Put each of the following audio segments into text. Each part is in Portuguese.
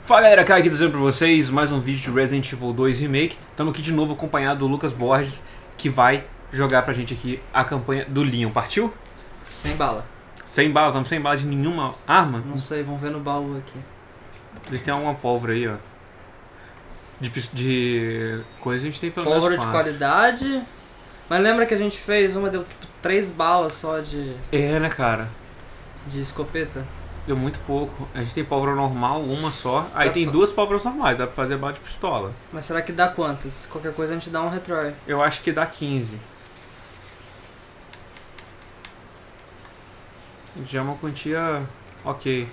Fala galera, Kai aqui trazendo pra vocês mais um vídeo de Resident Evil 2 Remake. Estamos aqui de novo acompanhado do Lucas Borges, que vai jogar pra gente aqui a campanha do Leon. Partiu? Sem bala. Sem bala, estamos sem bala de nenhuma arma? Não sei, vamos ver no baú aqui. Eles têm alguma pólvora aí, ó. De coisa a gente tem pelo menos Pólvora de qualidade. Mas lembra que a gente fez uma, deu tipo 3 balas só de né, cara? escopeta? Deu muito pouco. A gente tem pólvora normal, uma só. Aí tem duas pólvoras normais, dá pra fazer bala de pistola. Mas será que dá quantas? Qualquer coisa a gente dá um retry. Eu acho que dá 15. Isso já é uma quantia ok.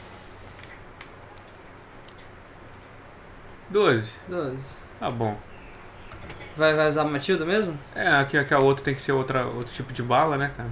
12. 12. Tá bom. Vai usar a Matilda mesmo? É, aqui a outra tem que ser outro tipo de bala, né, cara?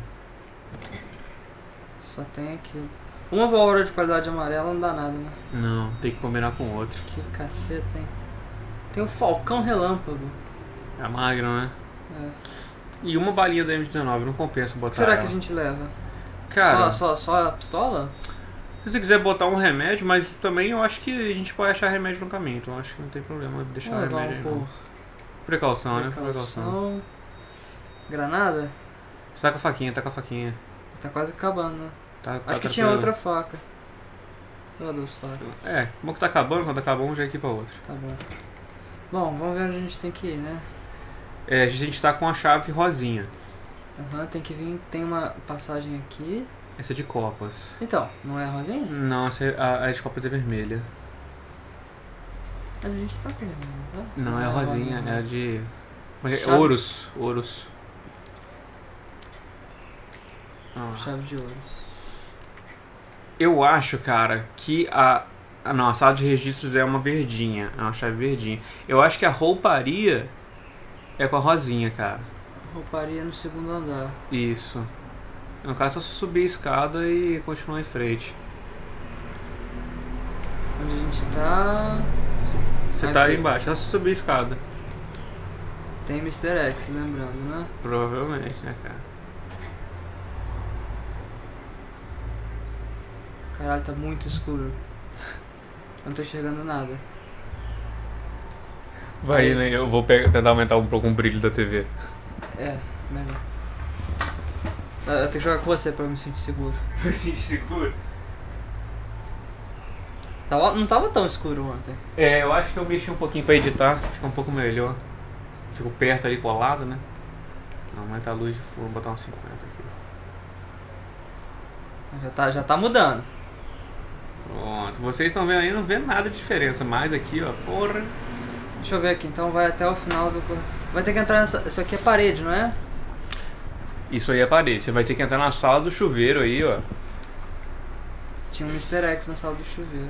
Só tem aquilo. Uma pólvora de qualidade amarela não dá nada, né? Não, tem que combinar com outro. Que caceta, hein? Tem o Falcão Relâmpago. É a Magnum, né? É. E uma balinha da M19, não compensa botar O que será ela. que a gente leva? Cara, Só a pistola? se você quiser botar um remédio, mas também eu acho que a gente pode achar remédio no caminho. Então acho que não tem problema deixar o remédio aí, não. Precaução, né? Precaução. Granada? Você tá com a faquinha, tá com a faquinha. Tá quase acabando, né? Tá Acho que tinha outra faca. Ou 2 facas. É, bom que tá acabando, quando acabar um já equipa outro. Tá bom. Bom, vamos ver onde a gente tem que ir, né? É, a gente tá com a chave rosinha. Aham, tem que vir, tem uma passagem aqui. Essa é de copas. Então, não é a rosinha? Não, a de copas é vermelha. A gente tá vendo, tá? Não, é a rosinha, é a de... Chave. Ouros. Ah. Chave de ouro. Eu acho, cara, que não, a sala de registros é uma verdinha. É uma chave verdinha. Eu acho que a rouparia é com a rosinha, cara. Rouparia no segundo andar. Isso. No caso, é só subir a escada e continuar em frente. Onde a gente tá... Você Aqui. tá aí embaixo, é só subir a escada. Tem Mr. X, lembrando, né? Provavelmente, né, cara? Caralho, tá muito escuro. Eu não tô enxergando nada. Vai, né? Eu vou tentar aumentar um pouco o brilho da TV. É, melhor. Eu tenho que jogar com você pra eu me sentir seguro. Me sentir seguro? Não tava tão escuro ontem. É, eu acho que eu mexi um pouquinho pra editar, fica um pouco melhor. Fico perto ali colado, né? Não, aumenta a luz de fundo, vou botar uns 50 aqui. Já tá mudando. Pronto, vocês estão vendo aí, não vê nada de diferença, mas aqui, ó, porra. Deixa eu ver aqui, então vai até o final do... Vai ter que entrar nessa... Isso aqui é parede, não é? Isso aí é a parede, você vai ter que entrar na sala do chuveiro aí, ó. Tinha um Mr. X na sala do chuveiro.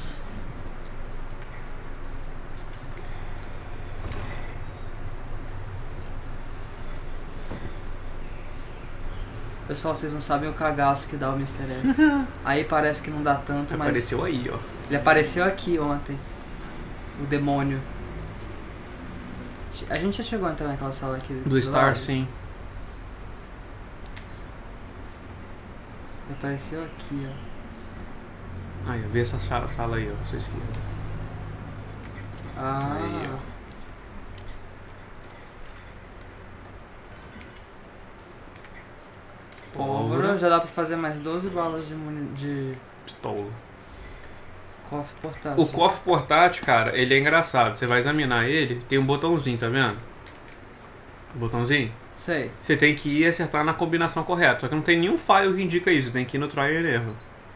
Pessoal, vocês não sabem o cagaço que dá o Mr. X. Aí parece que não dá tanto, mas... Apareceu aí, ó. Ele apareceu aqui ontem. O demônio. A gente já chegou a entrar naquela sala aqui Do Star, lado? sim. Ele apareceu aqui, ó. Aí, ó, vê essa sala aí, ó, à sua esquerda. Ah. Aí, ó. Pólvora. Já dá pra fazer mais 12 balas de Pistola. cofre portátil. O cofre portátil, cara, ele é engraçado. Você vai examinar ele, tem um botãozinho, tá vendo? O botãozinho? Sei. Você tem que ir e acertar na combinação correta. Só que não tem nenhum file que indica isso. Tem que ir no try and error.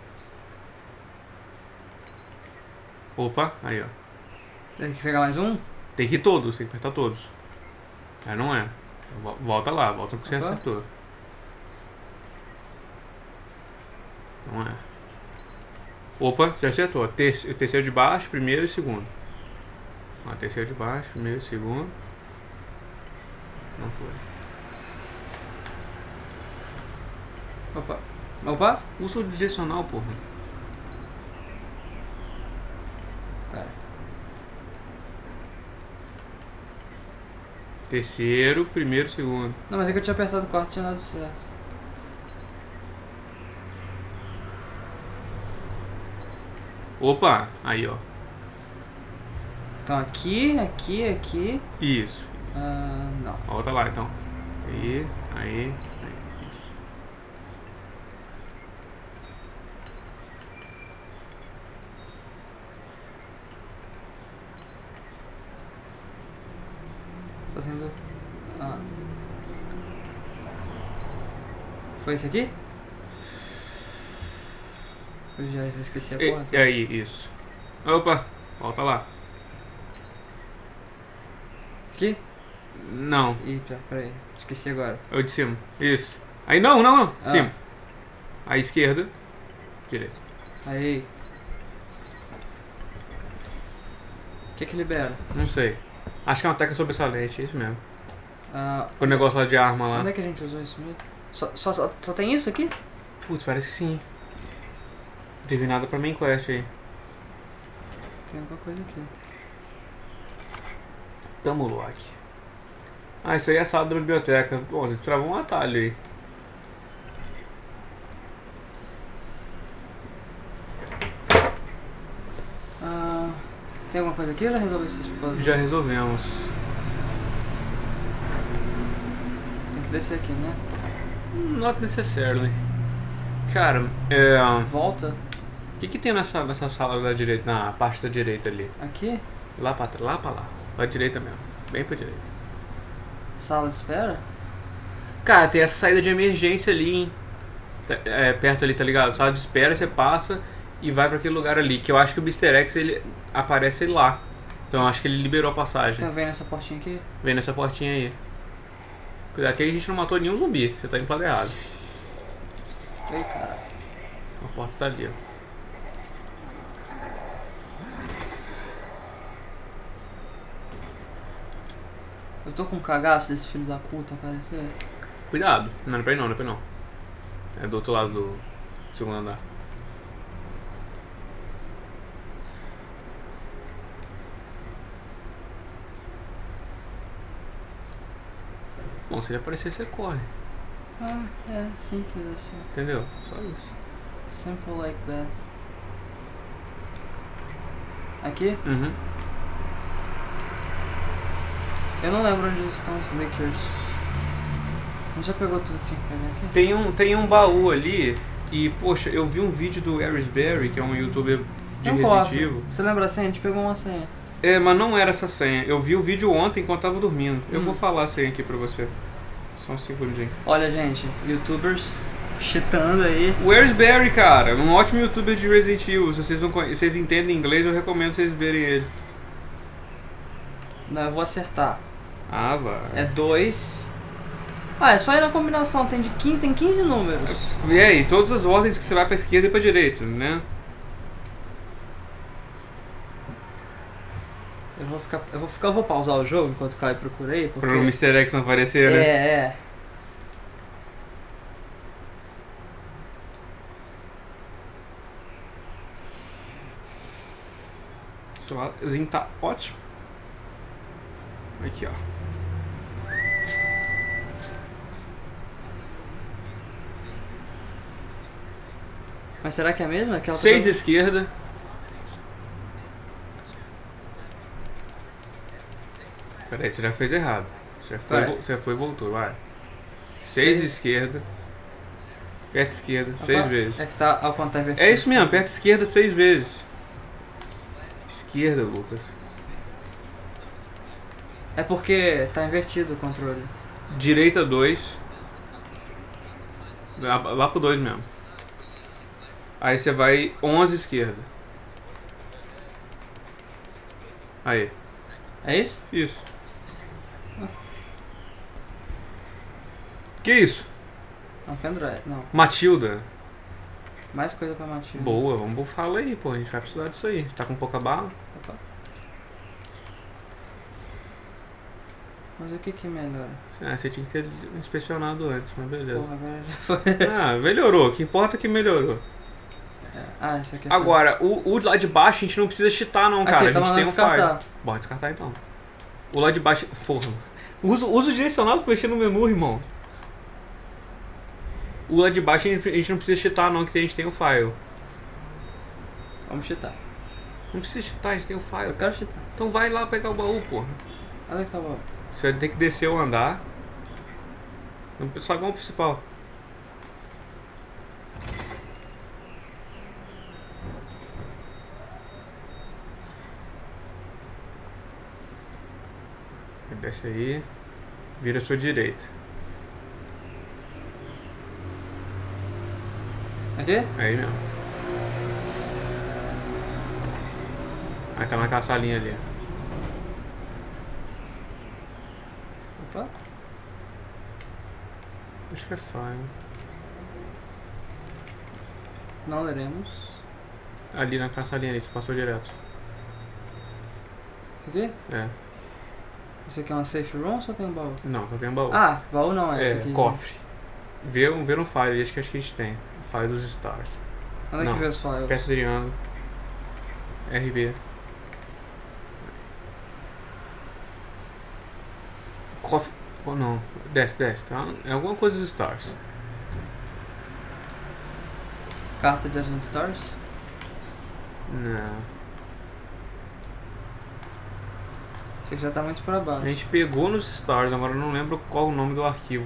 Opa, aí ó. Tem que pegar mais um? Tem que ir todos, tem que apertar todos. Aí não é. Então, volta lá, volta no que você Opa. acertou. Não é. Opa, você acertou. Terceiro de baixo, primeiro e segundo. Ó, terceiro de baixo, primeiro e segundo. Não foi. Opa. Opa. Usa o direcional, porra. Pera. Terceiro, primeiro, segundo. Não, mas é que eu tinha apertado o quarto e tinha dado certo. Opa, aí ó. Então aqui, aqui, aqui. Isso. Não. Volta lá então. Aí. Isso. Tá sendo... Foi esse aqui? Eu já esqueci a porra. Aí, isso. Opa, volta lá. Aqui? Não, Eita, peraí. Esqueci agora. é o de cima. Isso. Aí não. Ah. Cima. Aí esquerda. Direita. Aí. O que libera? Não sei. Acho que é uma tecla sobressalente, é isso mesmo. O Onde negócio lá de arma lá. é que a gente usou isso mesmo? Só tem isso aqui? Putz, parece que sim. Não teve nada pra main quest aí. Tem alguma coisa aqui. Tamo Lock. Isso aí é a sala da biblioteca. Bom, você travou um atalho aí. Tem alguma coisa aqui ou já resolveu esses puzzles? Já resolvemos. Tem que descer aqui, né? Not necessarily. Cara, Volta. o que tem nessa sala da direita, na parte da direita ali? Aqui? Lá pra lá. Pra direita mesmo. Bem pra direita. Sala de espera? Cara, tem essa saída de emergência ali, hein? Perto ali, tá ligado? Sala de espera, você passa e vai pra aquele lugar ali. Que eu acho que o Mr. X, ele aparece lá. Então eu acho que ele liberou a passagem. Tá vendo essa portinha aqui? Vem nessa portinha aí. Cuidado que a gente não matou nenhum zumbi. Você tá indo pro lado errado. Ei, cara. A porta tá ali, ó. Eu tô com um cagaço desse filho da puta aparecer. Cuidado. Não é pra ir não, não. É do outro lado do segundo andar. Bom, se ele aparecer, você corre. É simples assim. Entendeu? Só isso. Simple like that. Aqui? Uhum. Eu não lembro onde estão os Lickers. A gente já pegou tudo que tinha que pegar aqui? Tem um baú ali e, poxa, eu vi um vídeo do Arisberry, que é um youtuber de Tem um Resident cofre. Evil. Você lembra a senha? A gente pegou uma senha. Mas não era essa senha. Eu vi o vídeo ontem enquanto tava dormindo. Eu vou falar a senha aqui pra você. Só um segundinho. Olha, gente, youtubers cheatando aí. O Arisberry, cara, um ótimo youtuber de Resident Evil. Se vocês, não vocês entendem inglês, eu recomendo vocês verem ele. Não, eu vou acertar. Vai. É 2. É só ir na combinação, tem 15 números. E aí, todas as ordens que você vai pra esquerda e pra direita, né? Eu vou pausar o jogo enquanto o Caio procura aí, porque... Pro Mr. X não aparecer, né? É. O celularzinho tá ótimo. Aqui, ó. Mas será que é a mesma? Aquela 6 esquerda. Peraí, você já fez errado. Você foi e voltou, vai. 6 esquerda. Aperta esquerda, 6 vezes. É que tá ao contrário invertido. É isso mesmo, aperta esquerda 6 vezes. Esquerda, Lucas. É porque tá invertido o controle. Direita 2. Lá pro 2 mesmo. Aí você vai 11 esquerda. Aí. É isso? Isso. Que isso? Não, pendrive. Não. Matilda. Mais coisa pra Matilda. Boa, vamos bufá-la aí, pô. A gente vai precisar disso aí. Tá com pouca bala? Opa. Mas o que melhora? Você tinha que ter inspecionado antes, mas beleza. Porra, agora já foi. Melhorou. O que importa é que melhorou. Isso aqui é Agora, o lá de baixo a gente não precisa cheatar não, cara. Aqui, a gente tem um descartar. file. Bora descartar então. O lá de baixo... Porra. Usa o direcional pra mexer no menu, irmão. O lá de baixo a gente não precisa cheatar não, que a gente tem o file. Vamos cheatar. Não precisa cheatar, a gente tem o file. Eu quero cheatar. Então vai lá pegar o baú, porra. Onde é que tá o baú? Você vai ter que descer o andar. No saguão principal. Desce aí. Vira a sua direita. Aqui? Aí mesmo. Aí tá naquela salinha ali. Opa. Acho que é fine. Não leremos. Ali naquela salinha ali, você passou direto. Isso aqui? É. Isso aqui é uma safe room ou só tem um baú? Não, só tem um baú. Ah, baú não é esse aqui. Cofre. Vê no file, acho que a gente tem. O file dos stars. Onde é que vê os files? Perto do triângulo. RB. Cofre. Oh, não. Desce, tá? É alguma coisa dos stars. Carta de Agent Stars? Não. Acho que já tá muito pra baixo. A gente pegou nos stars, agora eu não lembro qual o nome do arquivo.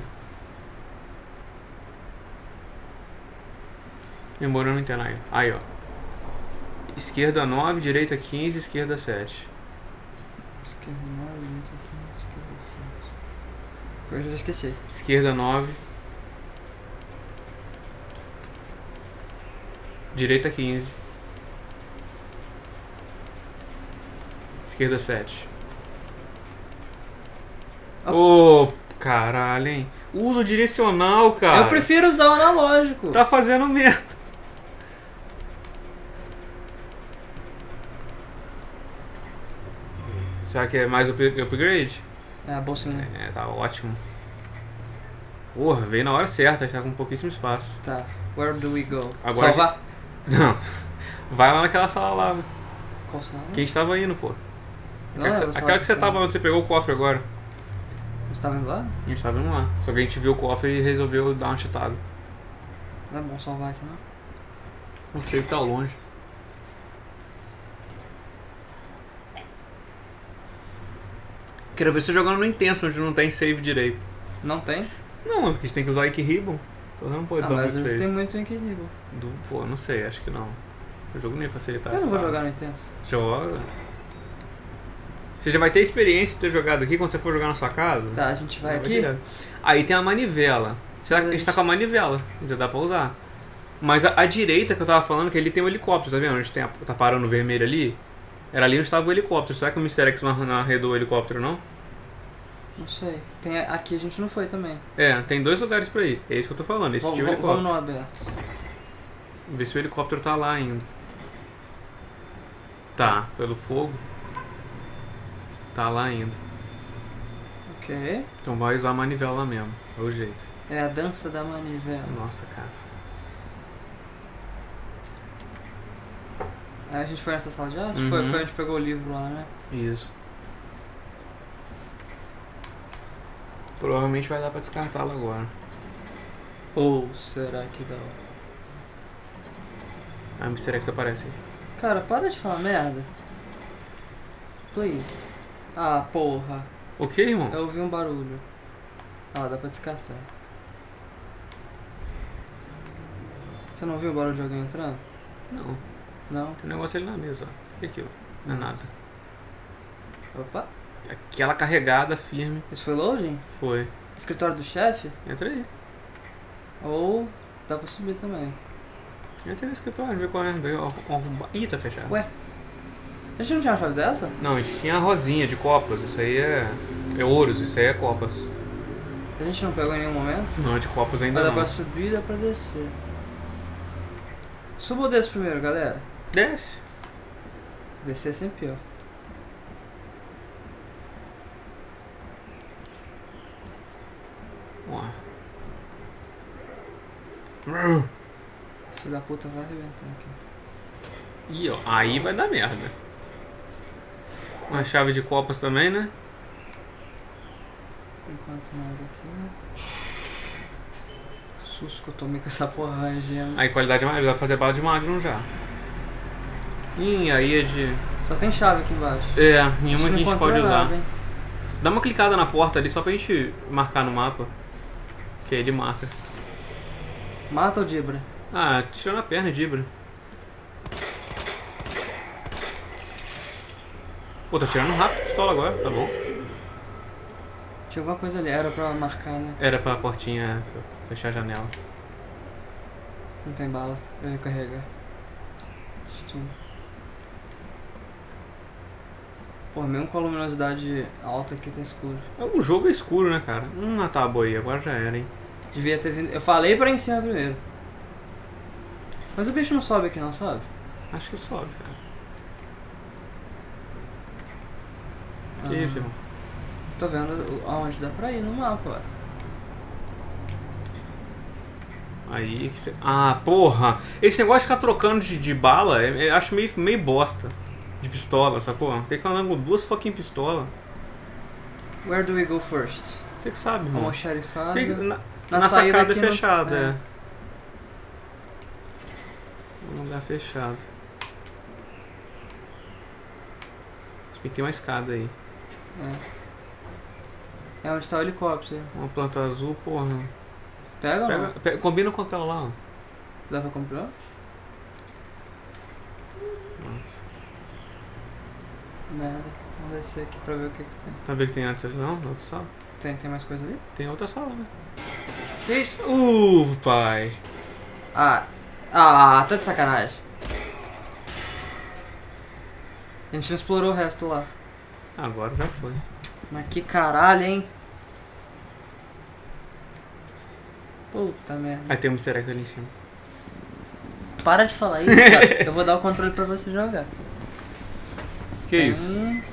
Embora eu não entenda aí. Aí, ó. Esquerda 9, direita 15, esquerda 7. Esquerda 9, direita 15, esquerda 7. Eu já esqueci. Esquerda 9. Direita 15. Esquerda 7. Ô, caralho, hein? Usa o direcional, cara. Eu prefiro usar o analógico. Tá fazendo merda. Será que é mais upgrade? É, a bolsinha. É, tá ótimo. Porra, veio na hora certa, a gente tá com pouquíssimo espaço. Tá, where do we go? Agora Salvar? Não. Vai lá naquela sala lá. Qual sala? Que a gente tava indo, pô. Não, Aquela que você tava onde você pegou o cofre agora. Você tava indo lá? A gente tava indo lá. Só que a gente viu o cofre e resolveu dar uma cheatada. Não é bom salvar aqui, não? Não sei que tá longe. Quero ver você jogando no intenso, onde não tem save direito. Não tem? Não, é porque você tem que usar Ike Ribbon. Então você não pode usar mas muito às vezes save. tem muito equilíbrio. Pô, não sei, acho que não. O jogo nem ia facilitar Eu essa não vou parada. jogar no intenso. Joga. Você já vai ter experiência de ter jogado aqui quando você for jogar na sua casa? Tá, a gente vai Já aqui? direto. Aí tem a manivela. Será que a gente tá com a manivela? Já dá pra usar. Mas a direita que eu tava falando, que ali tem um helicóptero, tá vendo? Onde tem tá parando o vermelho ali. Era ali onde estava o helicóptero. Será que o Mr. X não arredou o helicóptero, não? Não sei. Tem, aqui a gente não foi também. É, tem 2 lugares pra ir. É isso que eu tô falando, esse tipo de helicóptero. Vamos no aberto. Ver se o helicóptero tá lá ainda. Tá, pelo fogo. Tá lá ainda. Ok. Então vai usar a manivela lá mesmo. É o jeito. É a dança da manivela. Nossa, cara. Aí a gente foi nessa sala de arte? Uhum. Foi onde a gente pegou o livro lá, né? Isso. Provavelmente vai dar pra descartá-lo agora. Ou será que dá? Ah, o Mr. X aparece aí. Cara, para de falar merda. Please. Ah, porra. O que, irmão? Eu ouvi um barulho. Ah, dá pra descartar. Você não viu o barulho de alguém entrando? Não. Não? Tem um negócio ali na mesa, ó. O que é aquilo? Não é nada. Opa. Aquela carregada firme. Isso foi loading? Foi. Escritório do chefe? Entra aí. Ou dá pra subir também. Entra aí no escritório, vê qual é. Ih, tá fechado. Ué? A gente não tinha uma chave dessa? Não, a gente tinha a rosinha de copas. Isso aí é ouros, isso aí é copas. A gente não pegou em nenhum momento? Não, de copas ainda Dá não. pra subir, dá pra descer. Suba ou desce primeiro, galera? Desce. Descer é sempre pior. Ó. Esse filho da puta vai arrebentar aqui. Ih, ó. Aí vai dar merda. Uma chave de copas também, né? Enquanto nada aqui. Susto que eu tomei com essa porra rangendo. Aí qualidade mais, dá pra fazer bala de Magnum já. Aí é de... Só tem chave aqui embaixo. É, nenhuma que a gente pode usar. Nada, Dá uma clicada na porta ali só pra gente marcar no mapa. Que aí ele marca. Mata o Dibra. Ah, tirando a perna, Dibra. Pô, tô tirando rápido a pistola agora, tá bom. Tinha alguma coisa ali, era pra marcar, né? Era pra portinha fechar a janela. Não tem bala, eu ia carregar. Pô, mesmo com a luminosidade alta aqui tá escuro. O jogo é escuro, né, cara? Tá a boia, agora já era, hein. Devia ter vindo. Eu falei pra ir em cima primeiro. Mas o bicho não sobe aqui não, sobe? Acho que sobe, cara. Que isso, irmão? Tô vendo aonde dá pra ir no mapa, ó. Aí... Ah, porra! Esse negócio de ficar trocando de bala, eu acho meio bosta. De pistola, sacou? Tem que andar com 2 fucking pistolas. Where do we go first? Você que sabe, irmão. Uma xerifada. Na sacada é no... fechada, é. Um lugar fechado. Acho que tem uma escada aí. É onde tá o helicóptero. Uma planta azul, porra. Pega ou não? Combina com aquela lá, ó. Dá pra comprar? Nossa. Nada. Vamos descer aqui pra ver o que tem. Pra ver o que tem antes ali, não? Na outra sala? Tem mais coisa ali? Tem outra sala, né? Que isso? Pai. Tá de sacanagem. A gente não explorou o resto lá. Agora já foi. Mas que caralho, hein? Puta merda. Aí tem um easter egg ali em cima. Para de falar isso, cara. Eu vou dar o controle pra você jogar. Que isso?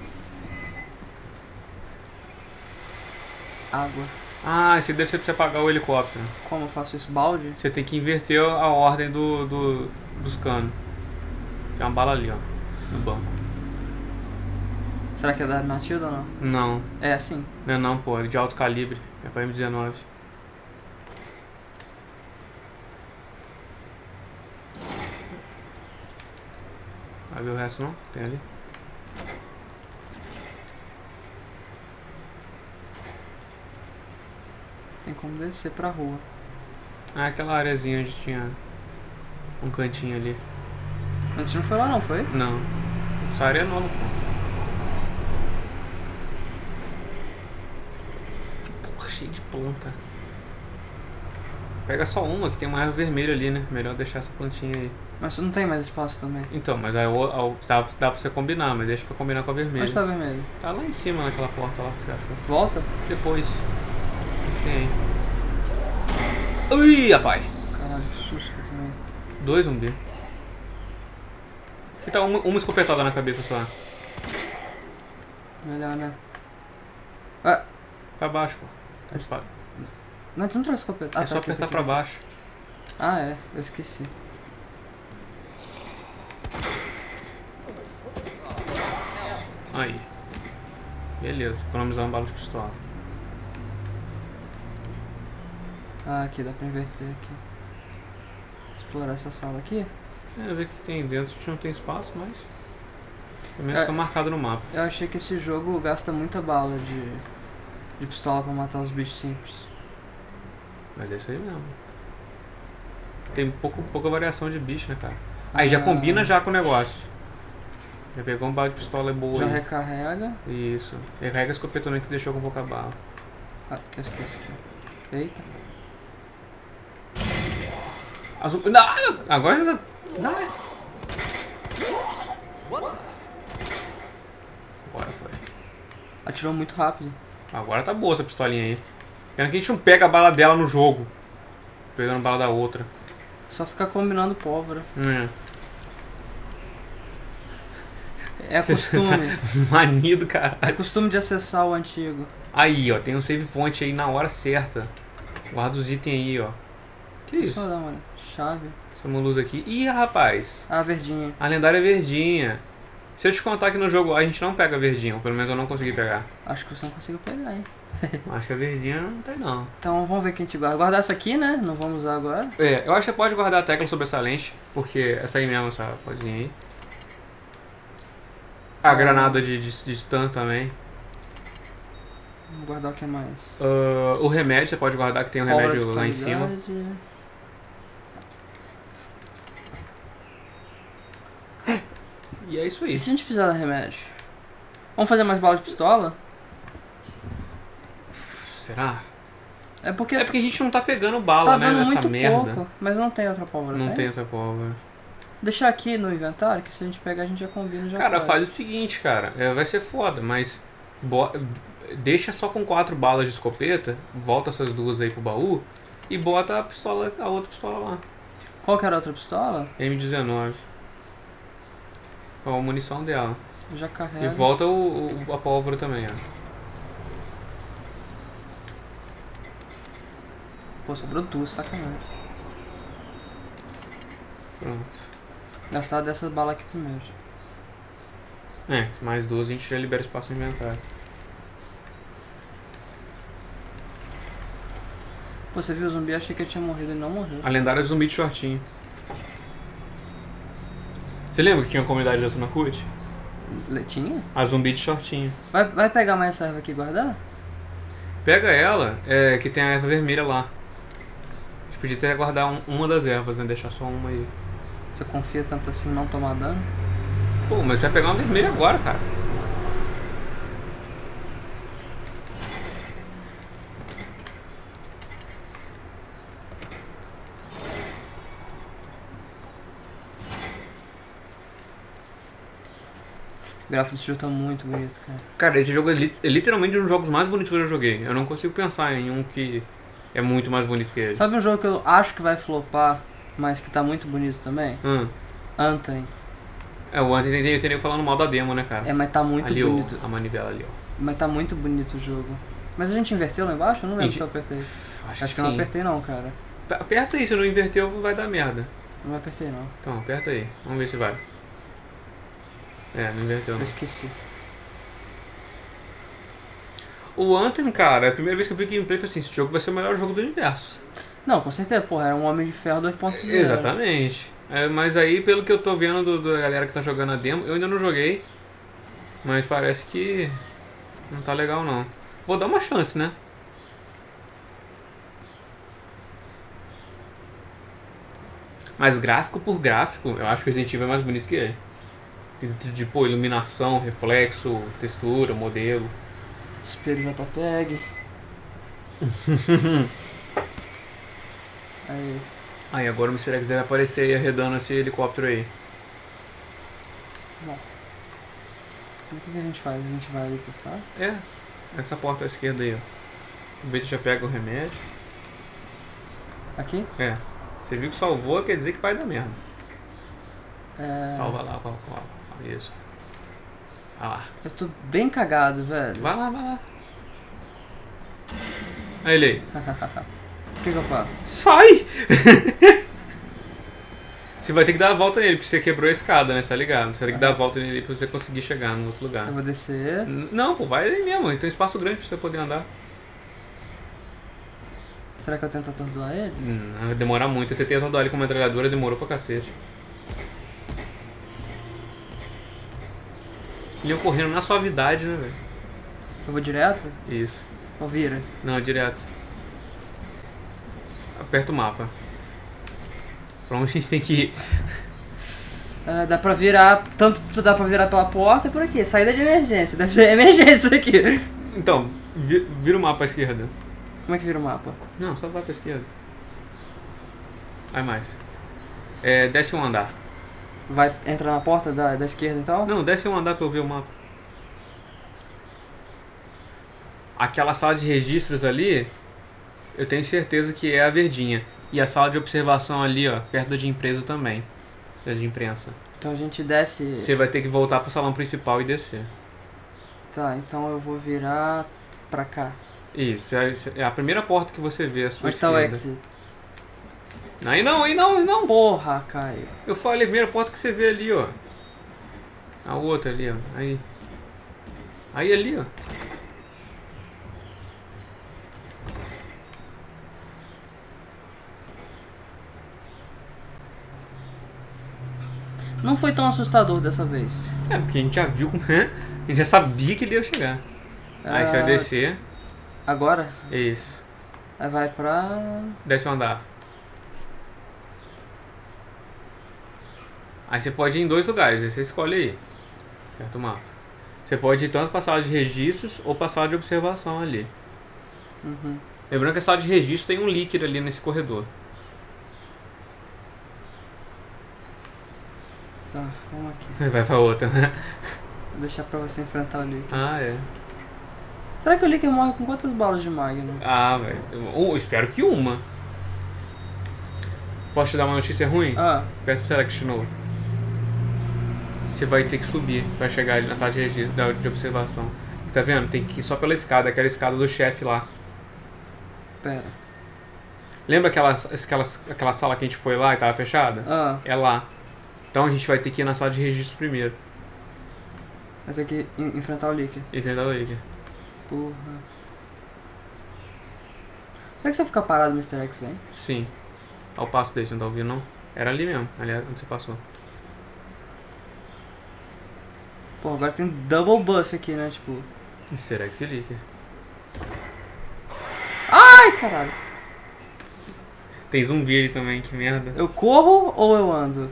Água. Ah, esse deve ser pra você apagar o helicóptero. Como eu faço isso? Balde? Você tem que inverter a ordem dos canos. Tem uma bala ali, ó. No banco. Será que é da Matilda ou não? Não. É assim? Não, pô. É de alto calibre. É pra M19. Vai ver o resto não? Tem ali. Tem como descer pra rua. Ah, aquela areazinha onde tinha um cantinho ali. A gente não foi lá não, foi? Não. Essa área é nova, pô. Porra, cheio de planta. Pega só uma, que tem uma erva vermelha ali, né? Melhor deixar essa plantinha aí. Mas não tem mais espaço também. Então, mas aí dá pra você combinar, mas deixa pra combinar com a vermelha. Onde tá vermelho? Tá lá em cima, naquela porta lá que você achou. Volta? Depois. Tem. Ui, rapaz. Caralho, que susto também. 2 zumbi. Que tá uma escopetada na cabeça só. Melhor, né? Pra baixo, pô. Tá Não, tu não trouxe escopeta. é só apertar pra baixo. Ah, é. Eu esqueci. Aí. Beleza, economizar uma bala de pistola. Ah, aqui, dá pra inverter aqui. Explorar essa sala aqui. É, ver o que tem dentro. A gente não tem espaço, mas... Pelo menos fica marcado no mapa. Eu achei que esse jogo gasta muita bala de pistola pra matar os bichos simples. Mas é isso aí mesmo. Tem pouca variação de bicho, né, cara? Aí já combina já com o negócio. Já pegou uma bala de pistola boa já aí. Recarrega. Isso. Recarrega a escopetona que deixou com pouca bala. Ah, eu esqueci. Eita. Azul... Não! Agora já... Não. Agora foi. Atirou muito rápido. Agora tá boa essa pistolinha aí. Pena que a gente não pega a bala dela no jogo. Pegando a bala da outra. Só ficar combinando pólvora. É costume. Mania do caralho. É costume de acessar o antigo. Aí, ó. Tem um save point aí na hora certa. Guarda os itens aí, ó. Que isso? Só dá uma chave. Essa uma luz aqui. Ih, rapaz. Ah, verdinha. A lendária verdinha. Se eu te contar que no jogo a gente não pega a verdinha, ou pelo menos eu não consegui pegar. Acho que você não conseguiu pegar, hein? Acho que a verdinha não tem, não. Então vamos ver o que a gente guarda. Guardar essa aqui, né? Não vamos usar agora. É, eu acho que você pode guardar a tecla sobressalente, porque essa aí mesmo, essa podinha aí. A granada de stun também. Vou guardar o que mais? O remédio, você pode guardar que tem um remédio lá em cima. E é isso aí. E se a gente precisar de remédio? Vamos fazer mais bala de pistola? Será? É porque a gente não tá pegando bala, né, nessa muito merda. Pouco, mas não tem outra pólvora, Não tem outra pólvora. Deixar aqui no inventário, que se a gente pegar a gente já combina e já Cara, faz o seguinte, cara. Vai ser foda, mas... Deixa só com 4 balas de escopeta, volta essas duas aí pro baú e bota a outra pistola lá. Qual que era a outra pistola? M19. Com a munição dela. Já carrega. E volta a pólvora também, ó. Pô, sobrou 2, sacanagem. Pronto. Gastar dessas balas aqui primeiro. Mais 2 a gente já libera espaço no inventário. Pô, você viu o zumbi? Achei que ele tinha morrido e não morreu. A lendária zumbi de shortinho. Você lembra que tinha uma comunidade dessa na CUT? Tinha? A zumbi de shortinho. Vai pegar mais essa erva aqui e guardar? Pega ela, que tem a erva vermelha lá. A gente podia até guardar uma das ervas, né? Deixar só uma aí. Você confia tanto assim em não tomar dano? Pô, mas você vai pegar uma vermelha agora, cara. O gráfico desse jogo tá muito bonito, cara. Cara, esse jogo é literalmente um dos jogos mais bonitos que eu já joguei. Eu não consigo pensar em um que é muito mais bonito que ele. Sabe um jogo que eu acho que vai flopar, mas que tá muito bonito também? Anthem. O Anthem eu teria falando mal da demo, né, cara? Mas tá muito ali, bonito. A manivela ali, ó. Mas tá muito bonito o jogo. Mas a gente inverteu lá embaixo? Eu não lembro se eu apertei. Acho que eu não apertei não, cara. Aperta aí, se não inverteu vai dar merda. Não apertei não. Então, aperta aí. Vamos ver se vai. Não inverteu não. Eu esqueci. O Anthem, cara, a primeira vez que eu vi gameplay, foi assim, esse jogo vai ser o melhor jogo do universo. Não, com certeza, porra, era um Homem de Ferro 2.0. Exatamente. Mas aí, pelo que eu tô vendo da galera que tá jogando a demo, eu ainda não joguei. Mas parece que não tá legal não. Vou dar uma chance, né? Mas gráfico por gráfico, eu acho que o Resident Evil é mais bonito que ele. Tipo, iluminação, reflexo, textura, modelo. Espelho JPEG. Aí agora o Mr. X deve aparecer aí arredando esse helicóptero aí. Bom. O que a gente faz? A gente vai ali testar? Essa porta à esquerda aí, ó. O Beto já pega o remédio. Aqui? Você viu que salvou, quer dizer que vai dar merda. Salva lá, isso. Vai lá. Eu tô bem cagado, velho. Vai lá. Aí ele aí. O que eu faço? Sai! Você vai ter que dar a volta nele, porque você quebrou a escada, né? Você tá ligado? Você vai ter que dar a volta nele pra você conseguir chegar no outro lugar. Eu vou descer. Não, pô, vai aí mesmo. Tem um espaço grande pra você poder andar. Será que eu tento atordoar ele? Vai demorar muito. Eu tentei atordoar ele com uma metralhadora, demorou pra cacete. Ele ia correndo na suavidade, né, velho? Eu vou direto? Isso. Ou vira? Não, direto. Aperta o mapa. Pra onde a gente tem que ir? Dá pra virar, tanto dá pra virar pela porta e por aqui. Saída de emergência. Deve ser emergência isso aqui. Então, vira o mapa à esquerda. Como é que vira o mapa? Não, só vai pra esquerda. Vai mais. Desce um andar. Vai entrar na porta da esquerda então? Não, desce um andar pra eu ver o mapa. Aquela sala de registros ali, eu tenho certeza que é a verdinha. E a sala de observação ali, ó, perto da de empresa também. Da de imprensa. Então a gente desce... Você vai ter que voltar pro salão principal e descer. Tá, então eu vou virar pra cá. Isso, é a primeira porta que você vê, a sua Onde esquerda. tá o exit? Aí não. Porra, Caio. Eu falei, a primeira porta que você vê ali, ó. A outra ali, ó. Aí ali, ó. Não foi tão assustador dessa vez. É, porque a gente já viu, né? A gente já sabia que ele ia chegar. Aí você vai descer. Agora? Isso. Aí vai pra... 10º andar. Aí você pode ir em 2 lugares, aí você escolhe aí. Aperta o mapa. Você pode ir tanto pra sala de registros ou pra sala de observação ali. Uhum. Lembrando que a sala de registro tem um líquido ali nesse corredor. Tá, vamos aqui. Vai pra outra, né? Vou deixar pra você enfrentar o Licker. Ah, é. Será que o Licker morre com quantas balas de Magnum? Ah, velho. Espero que uma. Posso te dar uma notícia ruim? Aperta o Select de novo. Você vai ter que subir pra chegar ali na sala de registro de observação. Tá vendo? Tem que ir só pela escada, aquela escada do chefe lá. Pera. Lembra aquela sala que a gente foi lá e tava fechada? É lá. Então a gente vai ter que ir na sala de registro primeiro. Vai ter que enfrentar o Licker. Enfrentar o Licker. Porra. Será que se eu ficar parado o Mr. X vem? Sim. Ao passo dele, você não tá ouvindo não? Era ali mesmo, ali onde você passou. Pô, agora tem double buff aqui, né? Tipo... Mr. X e Licker. Ai, caralho. Tem zumbi ali também, que merda. Eu corro ou eu ando?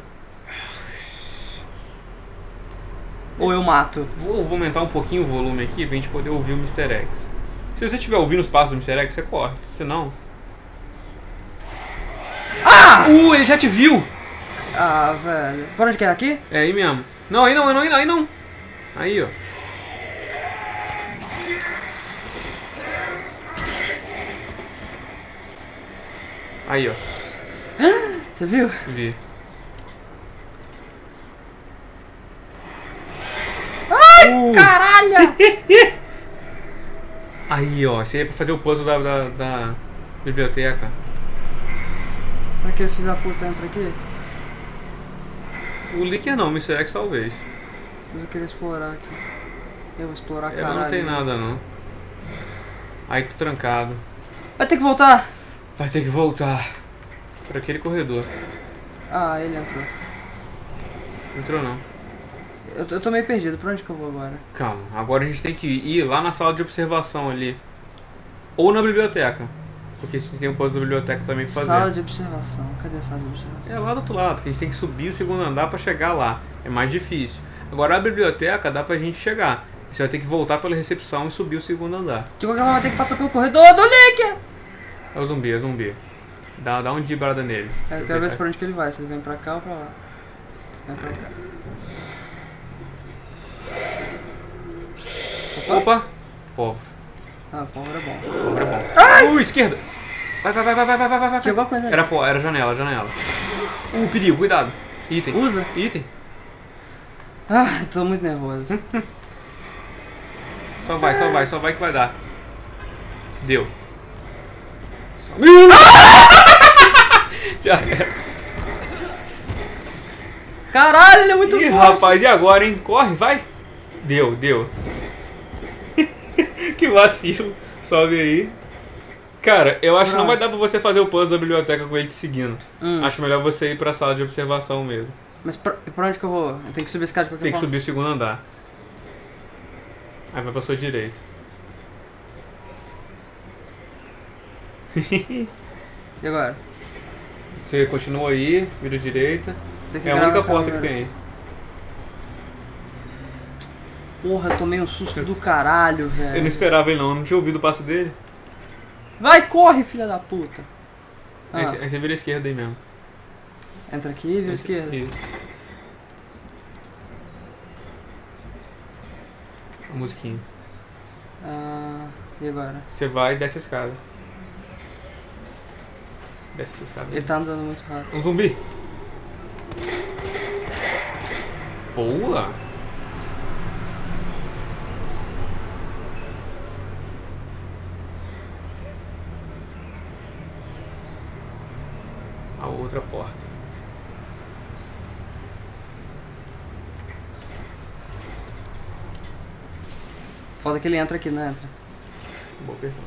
Ou eu mato? Vou aumentar um pouquinho o volume aqui pra gente poder ouvir o Mr. X. Se você estiver ouvindo os passos do Mr. X, você corre. Se não... Ah! Ele já te viu! Ah, velho. Por onde que é? Aqui? É aí mesmo. Não, aí não, aí não. Aí, ó. Aí, ó. Você viu? Vi. Ai, caralho! Aí, ó. Você ia pra fazer o puzzle da biblioteca. Será que ele filho da puta entra aqui? O Licker não, o Mr. X talvez. Eu queria explorar aqui. Eu vou explorar, Mas caralho. não tem nada, não. Aí tô trancado. Vai ter que voltar! Vai ter que voltar. Por aquele corredor. Ah, ele entrou. Entrou não. Eu tô meio perdido. Pra onde que eu vou agora? Calma. Agora a gente tem que ir lá na sala de observação ali. Ou na biblioteca. Porque a gente tem um puzzle da biblioteca também pra fazer. Sala de observação. Cadê a sala de observação? É lá do outro lado, que a gente tem que subir o 2º andar pra chegar lá. É mais difícil. Agora a biblioteca dá pra gente chegar. Você vai ter que voltar pela recepção e subir o 2º andar. De qualquer forma vai ter que passar pelo corredor do Licker! É o zumbi, é o zumbi. Dá uma dibrada nele. Eu quero ver pra onde que ele vai. Se ele vem pra cá ou pra lá. Vem pra cá. Opa! Povo. Ah, pólvora é bom. Povo é bom. Esquerda! Vai. Tinha alguma coisa ali. Era janela. Perigo, cuidado. Item. Usa? Item. Ah, eu tô muito nervoso. Só vai que vai dar. Deu. Já era. Caralho, ele é muito forte. Rapaz, e agora, hein? Corre, vai. Deu. Que vacilo. Sobe aí. Cara, eu acho que não vai dar pra você fazer o puzzle da biblioteca com ele te seguindo. Acho melhor você ir pra sala de observação mesmo. Mas pra onde que eu vou? Eu tenho que subir esse cara de qualquer Tem que forma? subir o 2º andar. Aí vai pra sua direita. E agora? Você continua aí, vira direita. É a única porta que tem aí. Porra, eu tomei um susto do caralho, velho. Eu não esperava ele não tinha ouvido o passo dele. Vai, corre, filha da puta. Aí você vira a esquerda aí mesmo. Entra aqui e vira a esquerda. Isso. A musiquinha. E agora? Você vai e desce a escada. Desce essa escada. Ele tá andando muito rápido. Um zumbi. Boa. A outra porta. Falta que ele entra aqui, não entra? Boa pergunta.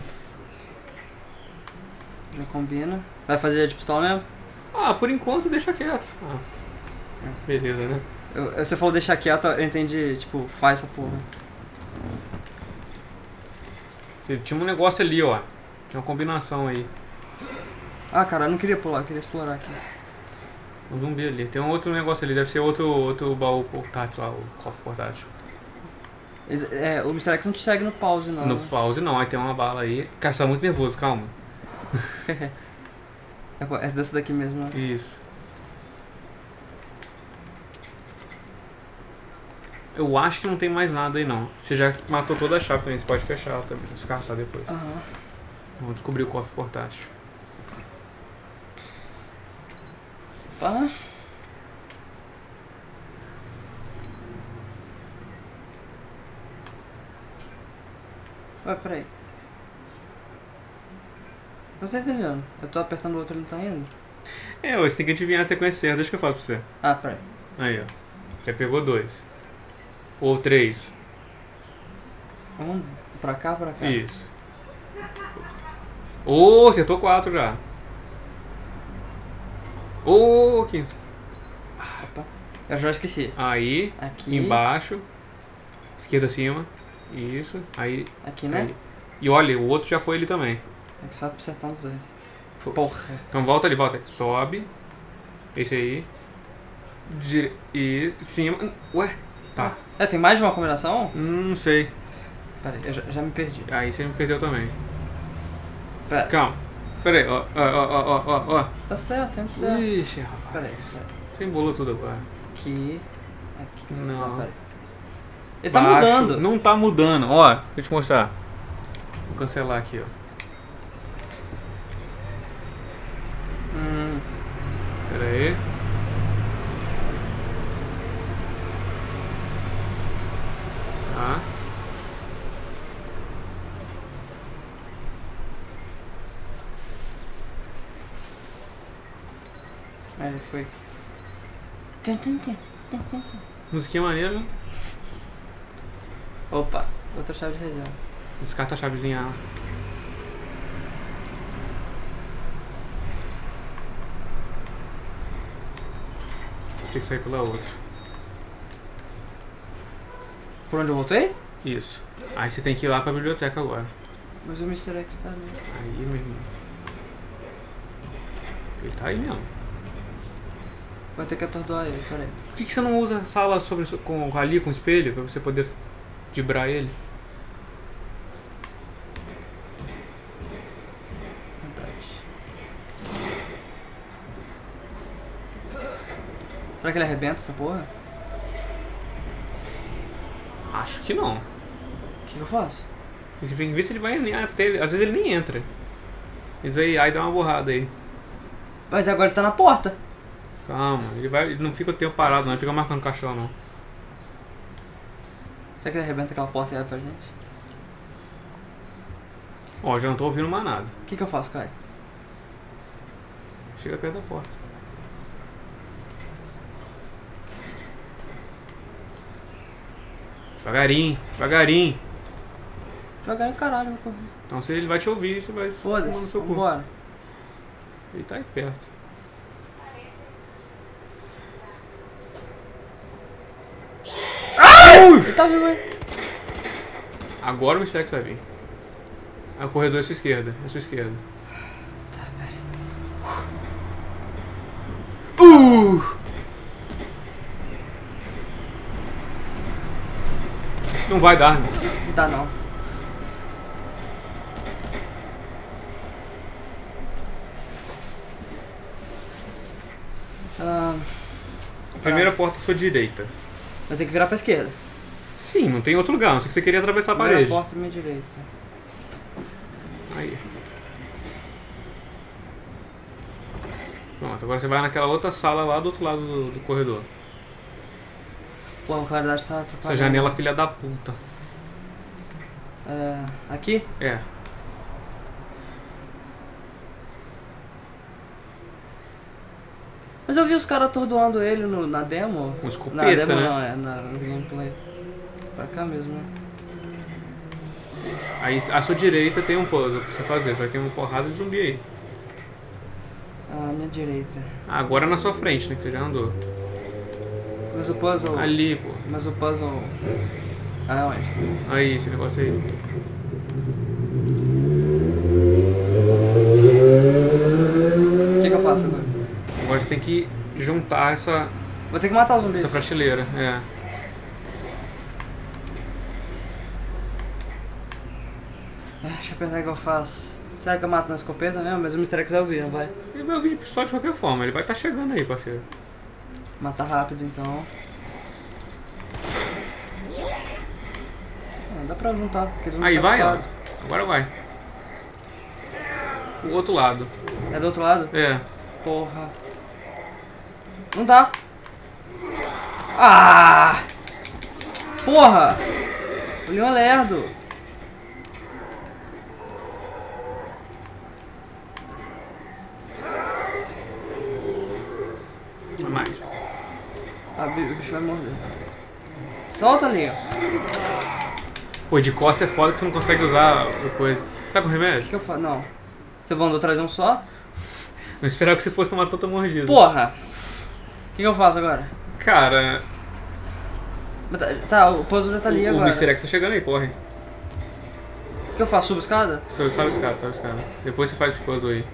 Já combina. Vai fazer de pistola mesmo? Ah, por enquanto deixa quieto. Beleza, né? Você falou deixar quieto, eu entendi, tipo, faz essa porra. Tinha um negócio ali, ó. Tinha uma combinação aí. Ah, cara, eu não queria pular, eu queria explorar aqui. Um zumbi ali. Tem um outro negócio ali, deve ser outro baú portátil lá, o cofre portátil. O Mr. X não te segue no pause, não. No pause não, aí tem uma bala aí. Cara, você tá muito nervoso, calma. Essa dessa daqui mesmo, né? Isso. Eu acho que não tem mais nada aí não. Você já matou toda a chave também, você pode fechar ela também, descartar depois. Aham. Vamos descobrir o cofre portátil. Tá. Ué, peraí. Não tô entendendo. Eu tô apertando o outro e ele não tá indo? Você tem que adivinhar a sequência certa, deixa que eu faço pra você. Ah, peraí. Aí, ó. Já pegou 2. Ou 3. Vamos pra cá, pra cá. Isso. Ô, acertou 4 já. Ô, quinto. Opa. Eu já esqueci. Aí, Aqui. embaixo. Esquerda acima. Isso. Aí. Aqui, né? Aí. E olha, o outro já foi ali também. É que só pra acertar os dois. Putz. Porra. Então volta ali, volta. Sobe. Esse aí. E cima. Ué? Tá. Tem mais de uma combinação? Não sei. Pera aí, eu já me perdi. Aí você me perdeu também. Pera. Calma. Pera aí, ó. Tá certo, tem certo. Ixi, rapaz. Pera aí. Você embolou tudo agora. Aqui. Não. Ah, pera aí. Ele tá Baixo. mudando. Não tá mudando. Ó, deixa eu te mostrar. Vou cancelar aqui, ó. Pera aí. Tá. Aí foi. Musiquinha maneira, né? Opa, outra chave de reserva. Descarta a chavezinha lá. Tem que sair pela outra. Por onde eu voltei? Isso. Aí você tem que ir lá pra biblioteca agora. Mas o Mr. X tá ali. Aí, meu irmão. Ele tá aí mesmo. Vai ter que atordoar ele, peraí. Por que você não usa a sala ali com espelho pra você poder dibrar ele? Verdade. Será que ele arrebenta essa porra? Acho que não. O que eu faço? Tem que ver se ele vai até ele. Às vezes ele nem entra. Isso aí dá uma borrada aí. Mas agora ele tá na porta. Calma, ele não fica o tempo parado não, ele fica marcando o caixão não. Será que ele arrebenta aquela porta e abre pra gente? Ó, já não tô ouvindo mais nada. O que eu faço, Kai? Chega perto da porta. Devagarinho, devagarinho. Jogar em caralho, vou correr. Então se ele vai te ouvir, você vai tomar no Foda-se, seu cu. vambora. Ele tá aí perto. Ele tá vivo aí. Agora o Mr. X vai vir. Aí o corredor é à sua esquerda. É à sua esquerda. Tá, pera. Não vai dar, irmão. Não dá não. A primeira porta à sua direita. Eu tenho que virar pra esquerda. Sim, não tem outro lugar, não sei que você queria atravessar a Primeira parede. porta à minha direita. Aí. Pronto, agora você vai naquela outra sala lá do outro lado do corredor. Pô, a claridade tá Essa atrapalhando. janela filha da puta. Aqui? É. Mas eu vi os caras atordoando ele na demo. Com escopeta, Na demo né? não, no gameplay. Pra cá mesmo, né? Aí à sua direita tem um puzzle pra você fazer, só que tem uma porrada de zumbi aí. Ah, minha direita. Ah, agora na sua frente, né? Que você já andou. Mas o puzzle... Ali, pô. Mas o puzzle... Ah, onde? Aí, esse negócio aí. O que eu faço agora? Agora você tem que juntar essa Vou ter que matar os zumbis. prateleira, é. Deixa eu pensar o que eu faço. Será que eu mato na escopeta mesmo? Mas o Mr. X vai ouvir, não vai? Ele vai ouvir só de qualquer forma, ele vai estar chegando aí, parceiro. Mata rápido, então. Dá pra juntar. Porque eles não Aí tá vai, ó. ocupado. Agora vai. O outro lado. É do outro lado? É. Porra. Não dá. Ah! Porra! O Leon é lerdo. Mais. Ah, o bicho vai morder. Solta, Leon. Pô, de costa é foda que você não consegue usar a coisa. Sabe com O remédio? que eu faço? Não. Você mandou trazer um só? Não esperava que você fosse tomar tanta mordida. Porra! O que eu faço agora? Cara, Tá, o puzzle já tá ali o agora. Mr. X tá chegando aí, corre. O que eu faço? Subo a escada? Sabe a escada, sabe a escada. Depois você faz esse puzzle aí.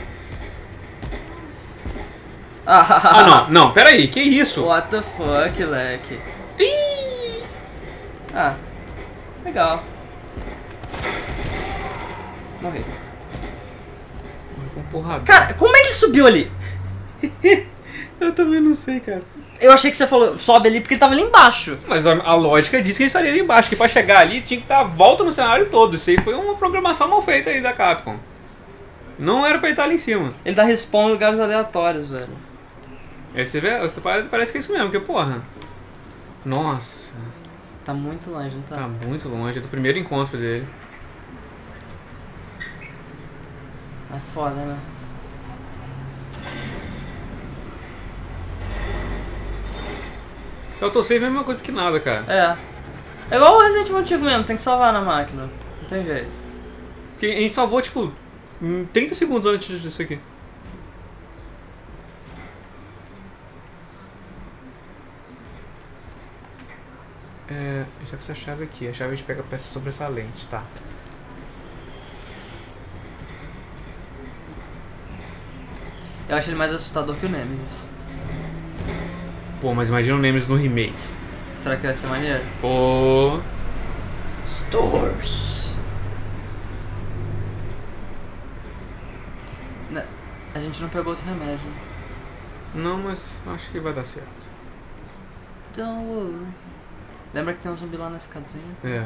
Ah, não, pera aí, que isso? What the fuck, leque? Ah, legal. Morri. Com porrada. Cara, como é que ele subiu ali? Eu também não sei, cara. Eu achei que você falou sobe ali porque ele tava ali embaixo. Mas a lógica diz que ele estaria ali embaixo, que pra chegar ali tinha que dar a volta no cenário todo. Isso aí foi uma programação mal feita aí da Capcom. Não era pra ele estar ali em cima. Ele dá respawn em lugares aleatórios, velho. Aí você vê, parece que é isso mesmo, porque porra. Nossa, Tá muito longe, não tá? tá muito longe do primeiro encontro dele. É foda, né? O autosave é a mesma coisa que nada, cara. É igual o Resident Evil antigo mesmo, tem que salvar na máquina. Não tem jeito. Porque a gente salvou, tipo, 30 segundos antes disso aqui. Já com essa chave aqui. A chave a gente pega a peça sobressalente, tá. Eu acho ele mais assustador que o Nemesis. Pô, mas imagina o Nemesis no remake. Será que vai ser maneiro? Pô. Stores. A gente não pegou outro remédio. Não, mas acho que vai dar certo. Don't worry. Lembra que tem um zumbi lá na escadinha? É.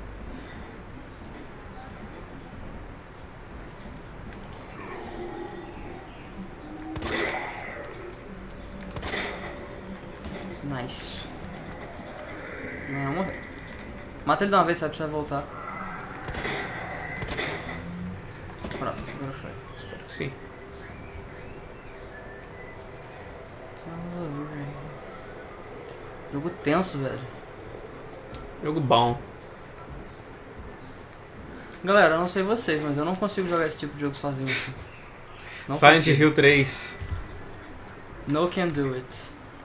Nice. Não, morreu. Mata ele de uma vez, sabe? Precisa voltar. Pronto, agora foi. Espero que sim. Jogo tenso, velho. Jogo bom. Galera, eu não sei vocês, mas eu não consigo jogar esse tipo de jogo sozinho. Assim. Não Silent consigo. Hill 3. No can do it.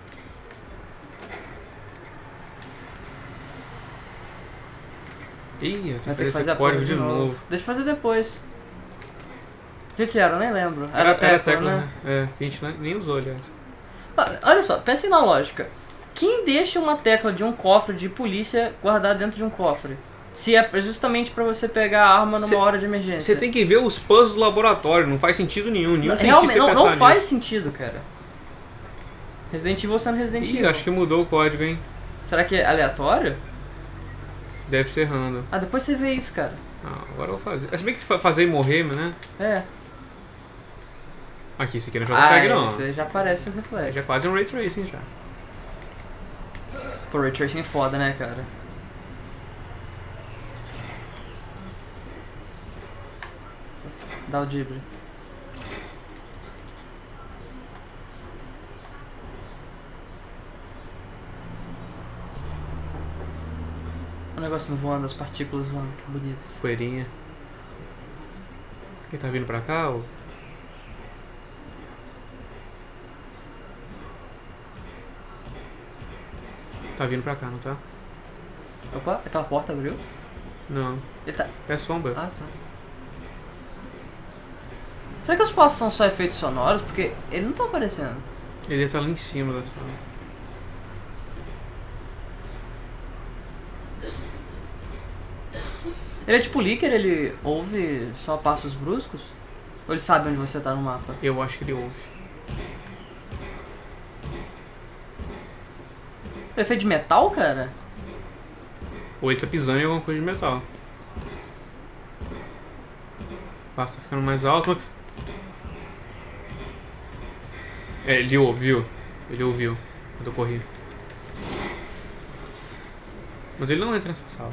Ih, eu Vai tenho ter que fazer a código porra de novo. Deixa eu fazer depois. O que era? Eu nem lembro. Era tecla, né? É, que a gente nem usou, aliás. Olha só, pensem na lógica. Quem deixa uma tecla de um cofre de polícia guardada dentro de um cofre? Se é justamente pra você pegar a arma numa hora de emergência. Você tem que ver os puzzles do laboratório, não faz sentido nenhum. Nenhum Realmente, cientista não pensar faz nisso. sentido, cara. Resident Evil sendo Resident Ih, Evil. acho que mudou o código, hein? Será que é aleatório? Deve ser random. Ah, depois você vê isso, cara. Ah, agora eu vou fazer. Se bem que fazer e morrer, né? É. Aqui, esse aqui não é JPEG não. Você já aparece o reflexo. Já é quase um Ray Tracing já. Pô, Ray Tracing é foda, né, cara? Dá o drible. O negócio voando, as partículas voando, que bonito. Poeirinha. Quem tá vindo pra cá? Ou... Tá vindo pra cá, não tá? Opa, aquela porta abriu? Não. Ele tá... É sombra. Ah, tá. Será que os passos são só efeitos sonoros? Porque ele não tá aparecendo. Ele deve estar lá em cima da sala. Ele é tipo Licker, ele ouve só passos bruscos? Ou ele sabe onde você tá no mapa? Eu acho que ele ouve. Ele é feito de metal, cara? Ou ele tá pisando em alguma coisa de metal. O passo tá ficando mais alto. É, ele ouviu. Ele ouviu quando eu corri. Mas ele não entra nessa sala.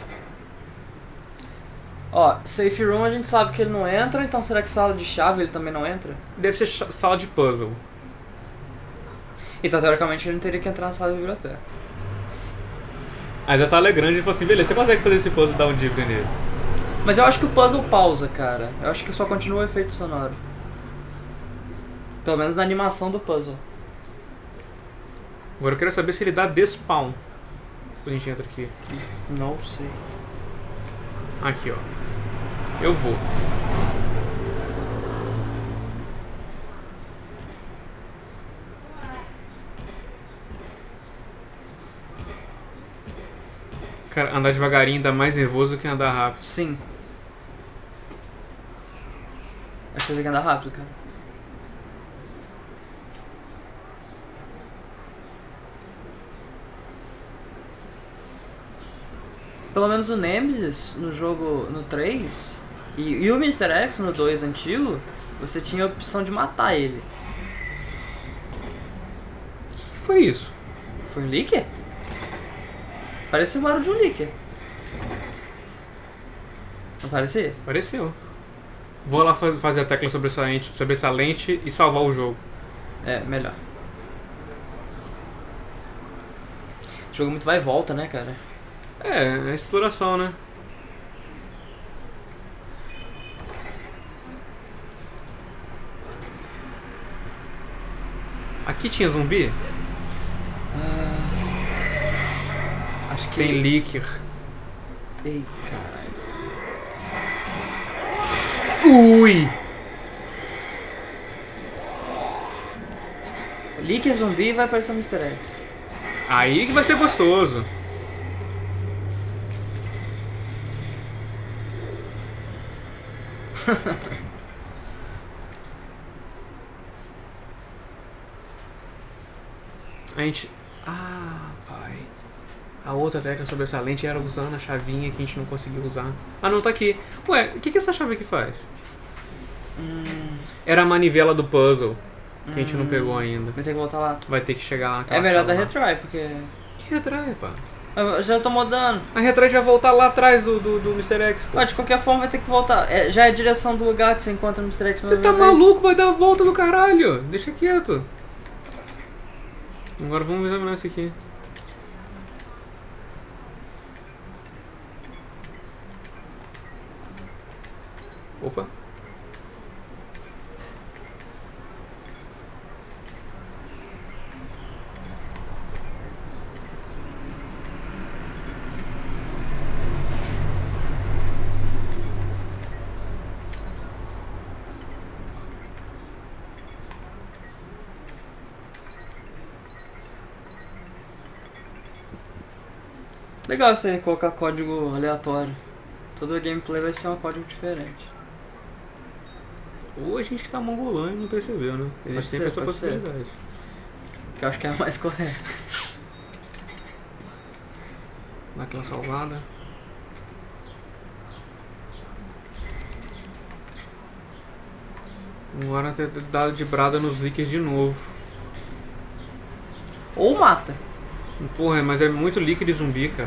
Ó, safe room a gente sabe que ele não entra, então será que sala de chave ele também não entra? Deve ser sala de puzzle. Então teoricamente ele não teria que entrar na sala de biblioteca. Mas a sala é grande e falou assim, beleza, você consegue fazer esse puzzle e dar um dibre nele. Mas eu acho que o puzzle pausa, cara. Eu acho que só continua o efeito sonoro. Pelo menos na animação do puzzle. Agora eu quero saber se ele dá despawn. Quando a gente entra aqui. Não sei. Aqui, ó. Eu vou. Cara, andar devagarinho dá mais nervoso que andar rápido. Sim. Acho que você tem que andar rápido, cara. Pelo menos o Nemesis no jogo no 3 e o Mr. X no 2 antigo, você tinha a opção de matar ele. O que foi isso? Foi um leaker? Parece um barulho de um leaker. Não parecia? Pareceu. Vou lá fazer a tecla sobressalente e salvar o jogo. É, melhor. O jogo muito vai e volta, né, cara? É exploração, né? Aqui tinha zumbi? Acho que... Tem leaker. Ei, caralho. Ui! Leaker zumbi e vai aparecer o Mr. X. Aí que vai ser gostoso. A gente... Ah, pai. A outra tecla sobressalente era usando a chavinha que a gente não conseguiu usar. Ah, não, tá aqui. Ué, o que essa chave aqui faz? Era a manivela do puzzle, que a gente não pegou ainda. Vai ter que voltar lá. Vai ter que chegar lá. É melhor dar lá. retry, porque... Que retry, pá? Eu já tô mudando. A retry vai voltar lá atrás do Mr. X, pô. Mas de qualquer forma vai ter que voltar. Já é a direção do lugar que você encontra no Mr. X. Você tá maluco? Vai dar a volta do caralho. Deixa quieto. Agora vamos examinar isso aqui. Opa. Legal isso aí, colocar código aleatório. Todo gameplay vai ser um código diferente. Ou a gente que tá mongolão e não percebeu, né? A gente tem essa possibilidade. Que eu acho que é a mais correta. Dá aquela salvada. Agora ter dado de brada nos leakers de novo. Ou mata. Porra, mas é muito leaker de zumbi, cara.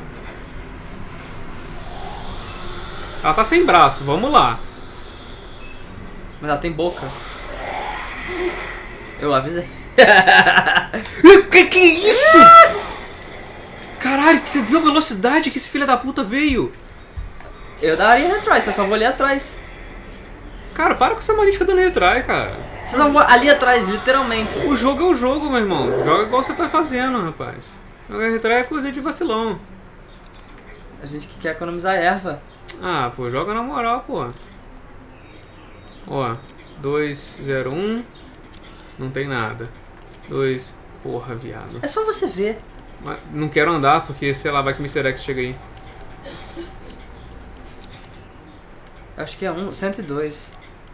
Ela tá sem braço, vamos lá. Mas ela tem boca. Eu avisei. Que isso? Caralho, você viu a velocidade que esse filho da puta veio? Eu daria retry, você só vou ali atrás. Cara, para com essa mania de ficar dando retry, cara. Você só vou ali atrás, literalmente. O jogo é o jogo, meu irmão. Joga igual você tá fazendo, rapaz. Jogar retrai é coisa de vacilão. A gente que quer economizar erva. Ah, pô, joga na moral, pô. Ó, 201. Não tem nada. 2. Porra, viado. É só você ver. Mas não quero andar porque, sei lá, vai que o Mr. X chega aí. Acho que é 102.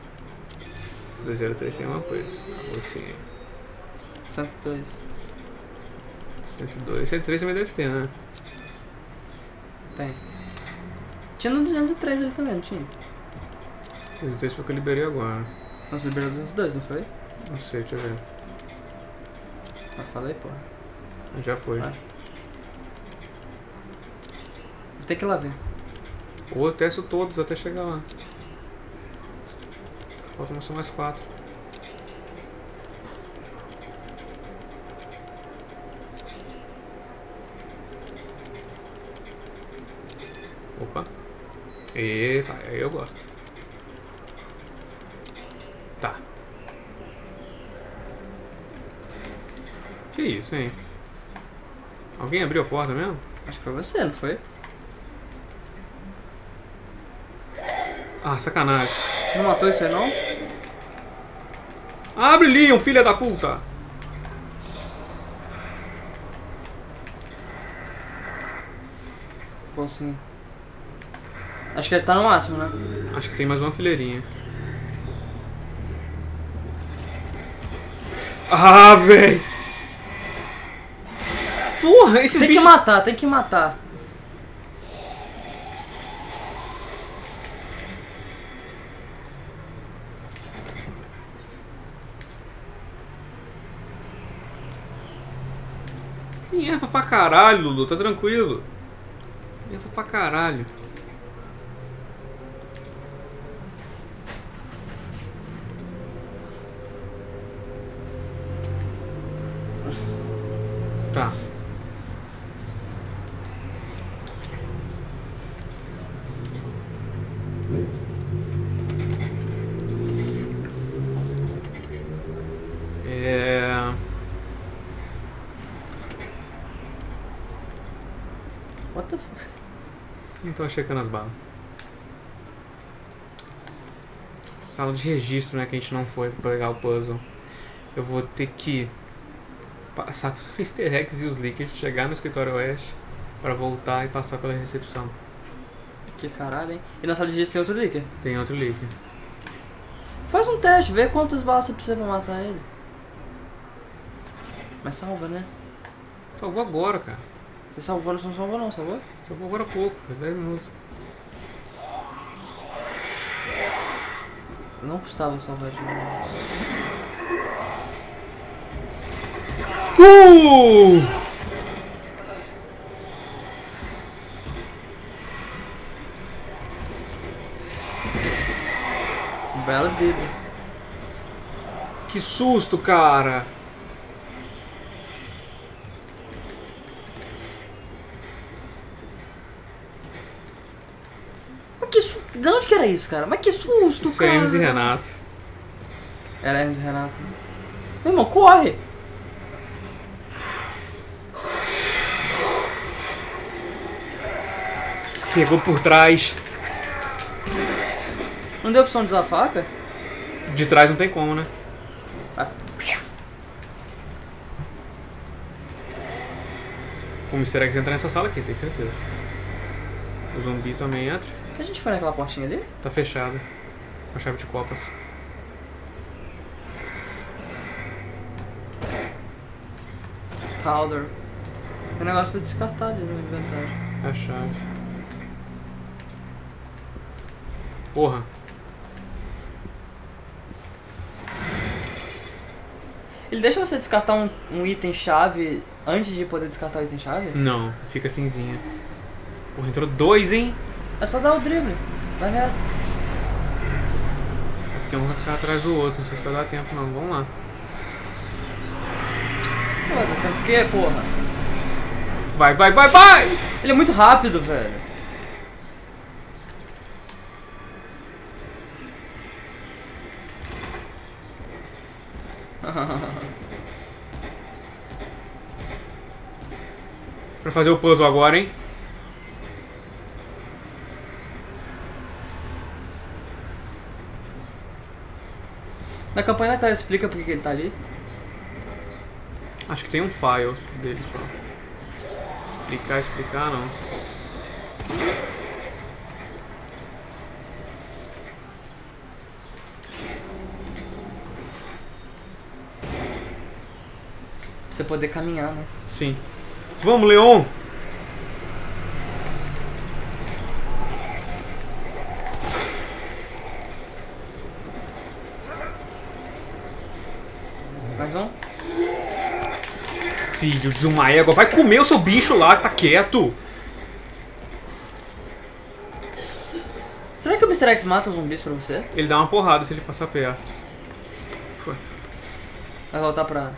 203 tem uma coisa. Ou sim. 102. 102. 103 também deve ter, né? Tem. Tinha no 203 ali também, não tinha? 203 foi o que eu liberei agora. Nossa, liberou 202, não foi? Não sei, deixa eu ver. Ah, falei, porra. Já foi. Vai. Vou ter que ir lá ver. Ou eu testo todos até chegar lá. Faltam só mais 4. Opa. Eita, aí eu gosto. Tá. Que isso, hein? Alguém abriu a porta mesmo? Acho que foi você, não foi? Ah, sacanagem. Você não matou isso aí, não? Abre, Leon, filha da puta! Bom, sim. Acho que ele tá no máximo, né? Acho que tem mais uma fileirinha. Ah, véi! Porra, esses Tem que bichos... matar, tem que matar. Tem erva pra caralho, Lulu, tá tranquilo. Erva pra caralho. Tá. What the fuck? Não tô checando as balas. Sala de registro, né? Que a gente não foi pra pegar o puzzle. Eu vou ter que passar pelo Easter Eggs e os leakers, chegar no escritório oeste pra voltar e passar pela recepção. Que caralho, hein? E na sala de registro tem outro leaker. Tem outro leaker. Faz um teste, vê quantas balas você precisa pra matar ele. Mas salva, né? Salvou agora, cara. Você salvou, não salvou não, salvou? Salvou agora há pouco, faz 10 minutos. Não custava salvar de novo. Um belo drible. Que susto, cara! Mas que susto? De onde que era isso, cara? Mas que susto, cara! Hermes e Renato. Era Hermes e Renato. Meu irmão, corre! Pegou por trás. Não deu opção de usar a faca? De trás não tem como, né? Ah. O Mr. X entra nessa sala aqui, tenho certeza. O zumbi também entra. A gente foi naquela portinha ali? Tá fechada. Com a chave de copas. Powder. Tem um negócio pra descartar ali no inventário. É a chave. Porra. Ele deixa você descartar um item-chave antes de poder descartar o item-chave? Não, fica cinzinha. Porra, entrou 2, hein? É só dar o drible. Vai reto. É porque um vai ficar atrás do outro. Não sei se vai dar tempo, não. Vamos lá. Pô, dá tempo o quê, porra? Vai, vai, vai, vai! Ele é muito rápido, velho. Pra fazer o puzzle agora, hein? Na campanha ela explica por que ele tá ali. Acho que tem um files dele só. Explicar não. Pra você poder caminhar, né? Sim. Vamos, Leon! Mais um? Filho de uma égua, vai comer o seu bicho lá, tá quieto! Será que o Mr. X mata os zumbis pra você? Ele dá uma porrada se ele passar perto. Foi. Vai voltar pra...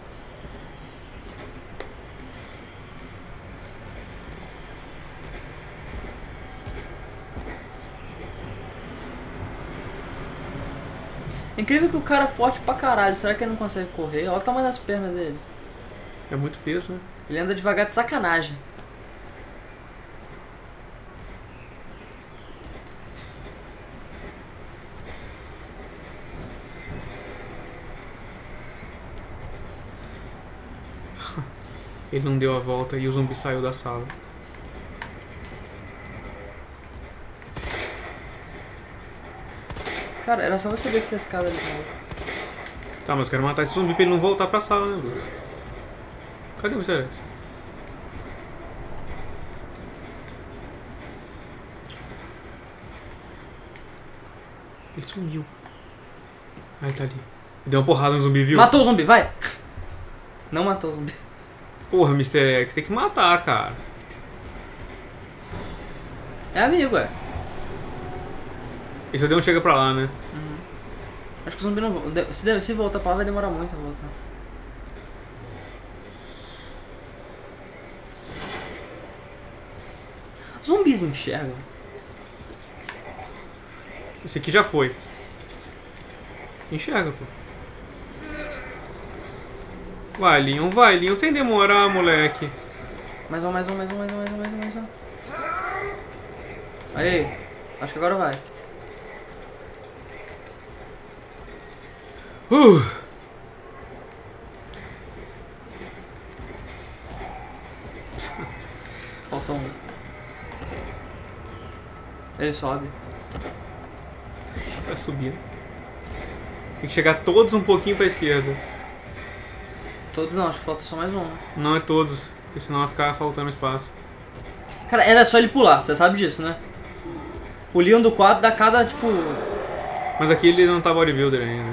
Incrível que o cara é forte pra caralho. Será que ele não consegue correr? Olha o tamanho das pernas dele. É muito peso, né? Ele anda devagar de sacanagem. Ele não deu a volta e o zumbi saiu da sala. Cara, era só você descer a escada ali de novo. Tá, mas eu quero matar esse zumbi pra ele não voltar pra sala, né, Bruce? Cadê o Mr. X? Ele sumiu. Ah, ele tá ali. Deu uma porrada no zumbi, viu? Matou o zumbi, vai! Não matou o zumbi. Porra, Mr. X, tem que matar, cara. É amigo, é. Esse não chega pra lá, né? Acho que o zumbi não volta. Se voltar pra lá vai demorar muito a voltar. Zumbis enxergam? Esse aqui já foi. Enxerga, pô. Vai, Leon, sem demorar, moleque. Mais um. Aí, acho que agora vai. Faltou um. Ele sobe. Tá subindo. Tem que chegar todos um pouquinho pra esquerda. Todos não, acho que falta só mais um. Não é todos, porque senão vai ficar faltando espaço. Cara, era só ele pular, você sabe disso, né? O Leon do 4 dá cada, tipo... Mas aqui ele não tá bodybuilder ainda.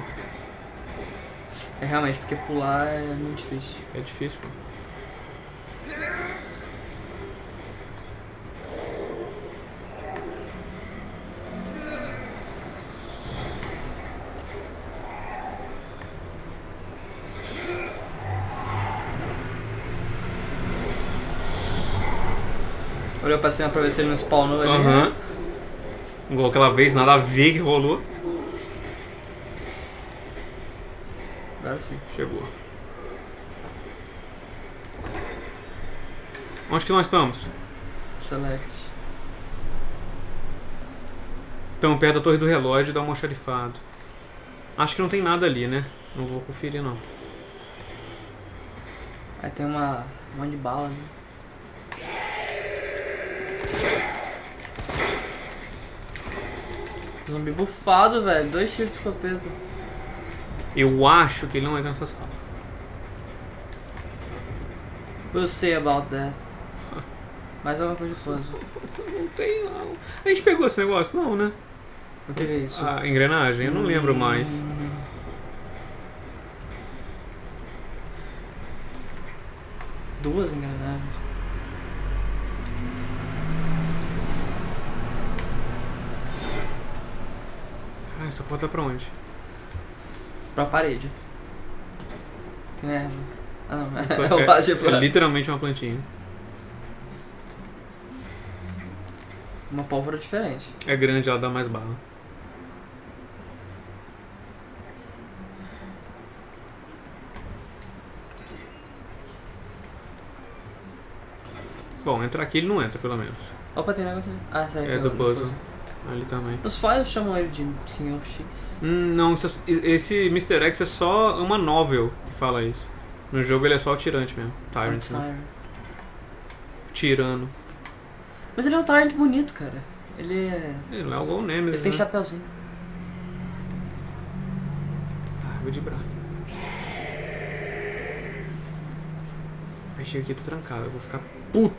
É realmente, porque pular é muito difícil. É difícil, pô. Olhou pra cima pra ver se ele não spawnou ali. Aham. Igual aquela vez, nada a ver que rolou. Agora sim. Chegou. Onde que nós estamos? Select. Estamos perto da torre do relógio e dá um almoxarifado. Acho que não tem nada ali, né? Não vou conferir, não. Aí tem um monte de bala, né? Zumbi bufado, velho. 2 tiros de escopeta. Eu acho que ele não entra nessa sala. We'll see about that. Mais alguma coisa de puzzle. Não tem, não. A gente pegou esse negócio? Não, né? O que é isso? A engrenagem? Eu não lembro mais. Duas engrenagens. Ah, essa porta é pra onde? Pra parede. Tem erva. Ah não, é o vaso de É planta. literalmente uma plantinha. Uma pólvora diferente. É grande, ela dá mais bala. Bom, entrar aqui ele não entra, pelo menos. Opa, tem negócio ali. Ah, será que É do puzzle. Ali também. Os files chamam ele de Sr. X. Não, esse Mr. X é só uma novel que fala isso. No jogo ele é só o Tyrant mesmo. Tyrant, né? Tirano. Mas ele é um Tyrant bonito, cara. Ele é... Ele é igual o Nemesis, Ele tem né? chapeuzinho. Ah, vou dibrar. Aí chega aqui, tá trancado. Eu vou ficar puto.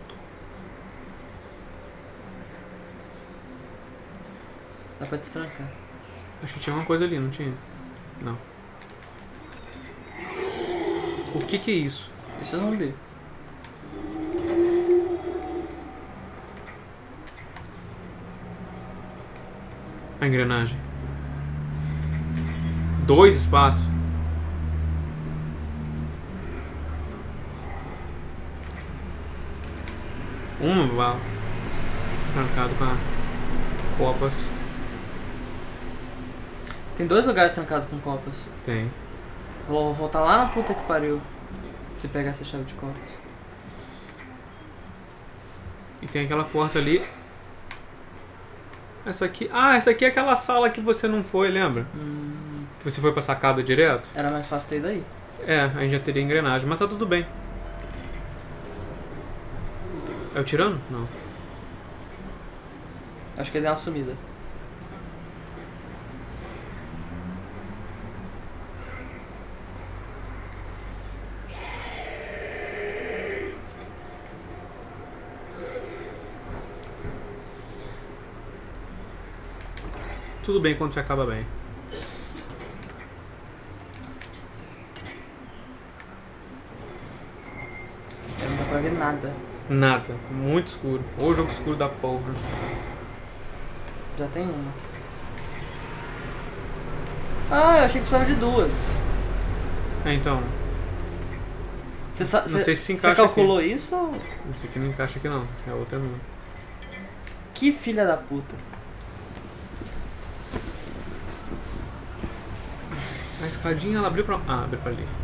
Dá pra destrancar. Acho que tinha uma coisa ali, não tinha? Não. O que é isso? Isso é zumbi. A engrenagem. 2 espaços. Uma bala. Trancado com a copas. Tem 2 lugares trancados com copas. Tem. Vou voltar lá na puta que pariu. Se pegar essa chave de copas. E tem aquela porta ali. Essa aqui. Ah, essa aqui é aquela sala que você não foi, lembra? Que você foi pra sacada direto? Era mais fácil ter ido daí. É, a gente já teria engrenagem, mas tá tudo bem. É o tirano? Não. Acho que ele deu uma sumida. Tudo bem quando você acaba bem. Não dá pra ver nada. Nada. Muito escuro. Ou jogo escuro da porra. Já tem uma. Ah, eu achei que precisava de 2. É, então. Você Não sei se se encaixa Você calculou isso ou... Esse aqui não encaixa aqui não. É outra mesmo. Que filha da puta. A escadinha ela abriu pra... Ah, abriu pra ali.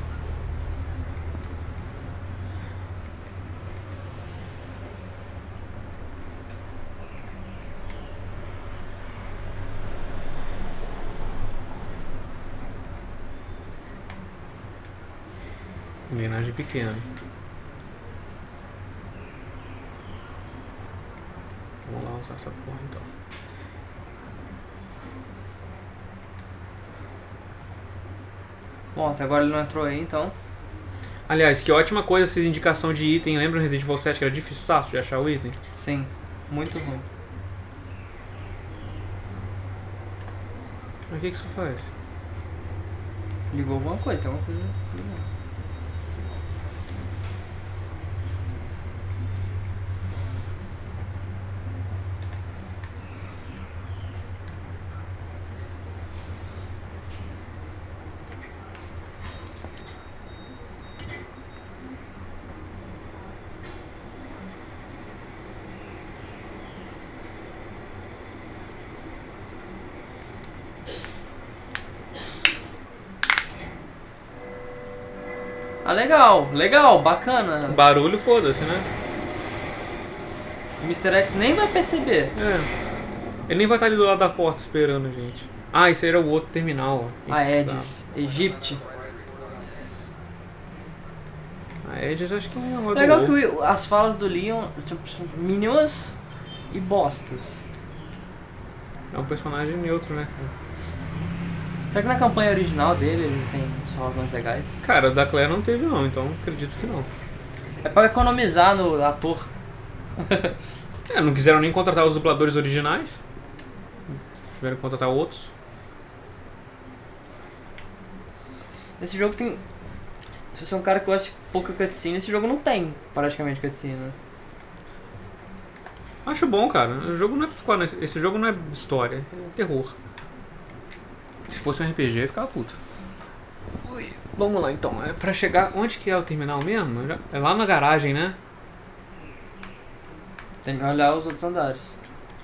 Engrenagem pequena. Vamos lá usar essa porra então. Bom, até agora ele não entrou aí, então. Aliás, que ótima coisa essa indicação de item. Lembra no Resident Evil 7 que era difícil de achar o item? Sim, muito ruim. Mas o que isso faz? Ligou alguma coisa, tem alguma coisa ligando. Ah, legal, legal, bacana. Barulho, foda-se, né? O Mr. X nem vai perceber. É. Ele nem vai estar ali do lado da porta esperando a gente. Ah, esse aí era o outro terminal. Ó. A Aegis, Egypt. A Aegis acho que é uma Legal do que as falas do Leon tipo, são mínimas e bostas. É um personagem neutro, né? Será que na campanha original dele ele tem falas mais legais? Cara, o da Claire não teve não, então acredito que não. É pra economizar no ator. É, não quiseram nem contratar os dubladores originais. Tiveram que contratar outros. Esse jogo tem... Se você é um cara que gosta de pouca cutscene, esse jogo não tem praticamente cutscene, né? Acho bom, cara. O jogo não é pra ficar... Esse jogo não é história, é terror. Se fosse um RPG, eu ia ficar puto. Ui, vamos lá então. É pra chegar... Onde que é o terminal mesmo? É lá na garagem, né? Tem que olhar os outros andares.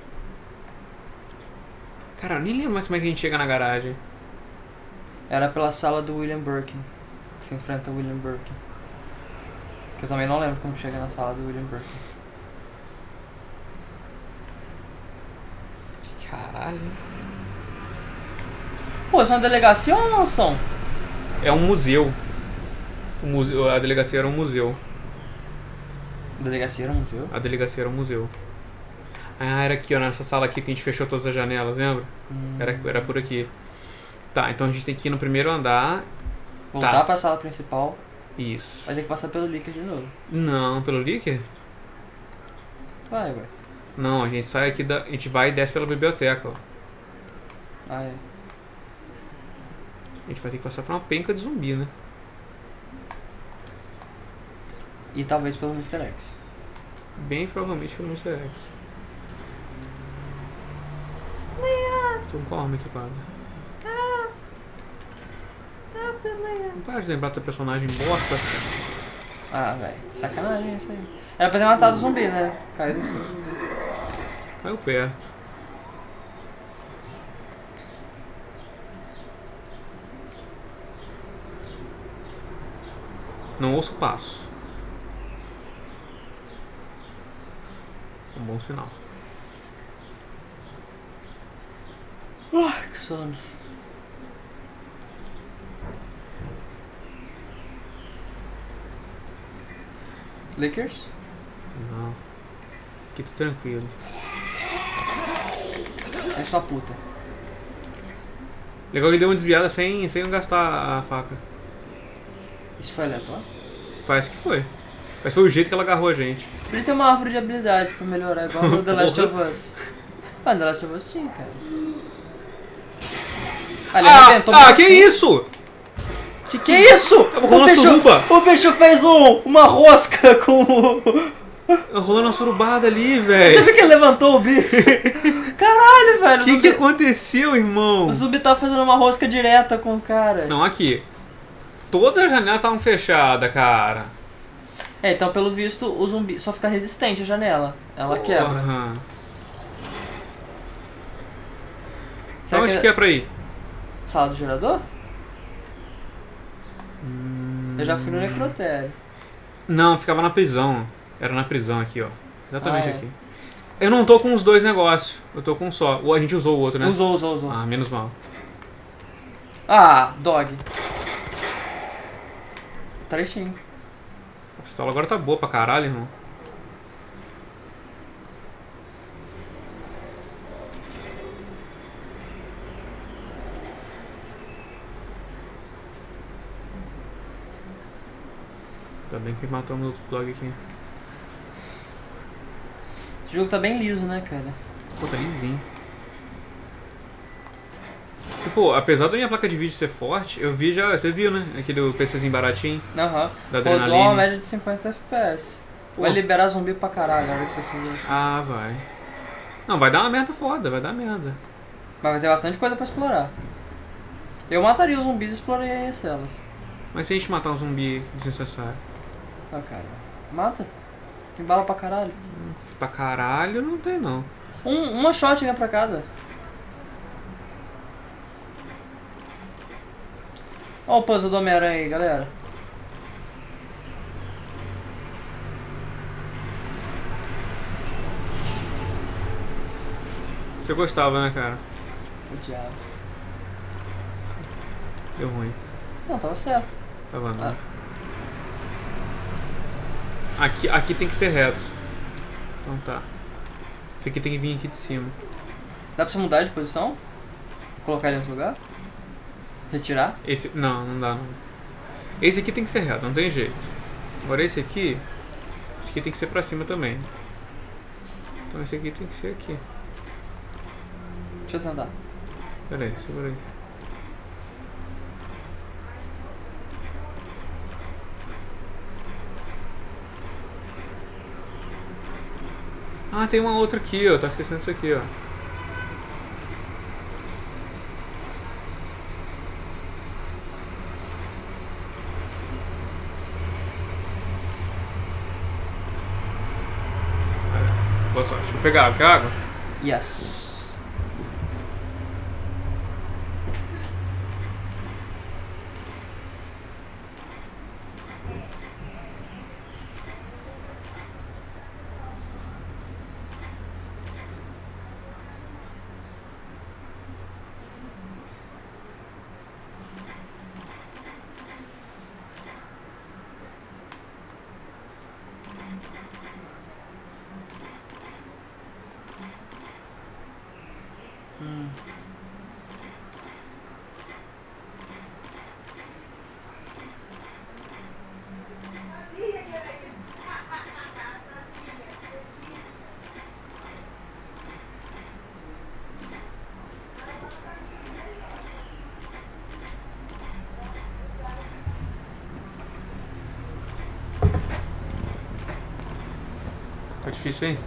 Cara, eu nem lembro mais como é que a gente chega na garagem. Era pela sala do William Birkin, que se enfrenta o William Birkin. Que eu também não lembro como chega na sala do William Birkin. Caralho. Pô, isso é uma delegacia ou uma mansão? É um museu. A delegacia era um museu. Delegacia era um museu? A delegacia era um museu. Ah, era aqui, ó, nessa sala aqui que a gente fechou todas as janelas, lembra? Era por aqui. Tá, então a gente tem que ir no primeiro andar. Voltar pra sala principal. Isso. Vai ter que passar pelo Licker de novo. Não, pelo Licker? Vai. Não, a gente sai aqui a gente vai e desce pela biblioteca, ó. Ah, é. A gente vai ter que passar por uma penca de zumbi, né? E talvez pelo Mr. X. Bem provavelmente pelo Mr. X. Tô com qual arma equipada? Não para de lembrar do seu personagem bosta. Ah, velho. Sacanagem isso aí. Era pra ter matado o zumbi, né? Caiu em cima do zumbi. Caiu perto. Não ouço passo. Um bom sinal. Que sono. Lickers? Não. Aqui tá tranquilo. É sua puta. Legal que ele deu uma desviada sem gastar a faca. Isso foi aleatório? Parece que foi. Mas foi o jeito que ela agarrou a gente. Ele tem uma árvore de habilidades pra melhorar, igual no The Last of Us. Ah, no The Last of Us sim, cara. Ah, ele arrebentou um que pedacinho. isso? Que isso? rolando suruba. O bicho fez uma rosca com o... Rolando uma surubada ali, Você velho. viu que ele levantou o bicho? Caralho, velho. O que aconteceu, irmão? O zumbi tá fazendo uma rosca direta com o cara. Não, aqui. Todas as janelas estavam fechadas, cara. É, então pelo visto o zumbi só fica resistente à janela. Ela quebra. Porra. Será Onde que é pra ir? Sala do gerador? Eu já fui no necrotério. Não, ficava na prisão. Era na prisão aqui, ó. Exatamente Ah, é. aqui. Eu não tô com os dois negócios. Eu tô com um só. A gente usou o outro, né? Usou. Ah, menos mal. Ah, dog. Trechinho. A pistola agora tá boa pra caralho, irmão. Ainda bem que matamos outro dog aqui. Esse jogo tá bem liso, né, cara? Pô, tá lisinho. E, pô, apesar da minha placa de vídeo ser forte, eu vi já... Você viu, né? Aquele PCzinho baratinho. Aham. Da Rodou Adrenaline. uma média de 50 FPS. Pô. Vai liberar zumbi pra caralho na hora que você fizer isso. Ah, vai. Não, vai dar uma merda foda, vai dar merda. Mas vai ter bastante coisa pra explorar. Eu mataria os zumbis e exploraria as celas. Mas se a gente matar um zumbi desnecessário? Ah, cara. Mata. Tem bala pra caralho. Pra caralho não tem, não. Uma shotgun pra cada. Olha o puzzle do Homem-Aranha aí, galera. Você gostava, né, cara? O diabo. Deu ruim. Não, tava certo. Tava não. Ah. Aqui tem que ser reto. Então tá. Esse aqui tem que vir aqui de cima. Dá pra você mudar de posição? Colocar ele em outro lugar? Retirar? Esse... Não dá não. Esse aqui tem que ser reto, não tem jeito. Agora esse aqui tem que ser pra cima também. Então esse aqui tem que ser aqui. Deixa eu tentar. Pera aí, segura aí. Ah, tem uma outra aqui, ó. Tá esquecendo isso aqui, ó. Boa sorte. Vou pegar água. Quer água? Yes. Tá difícil, hein?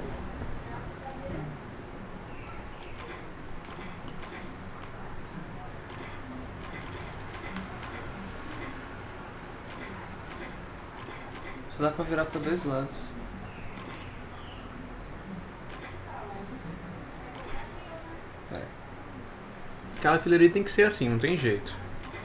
Só dá pra virar pra dois lados. Vai. Aquela fileira tem que ser assim, não tem jeito.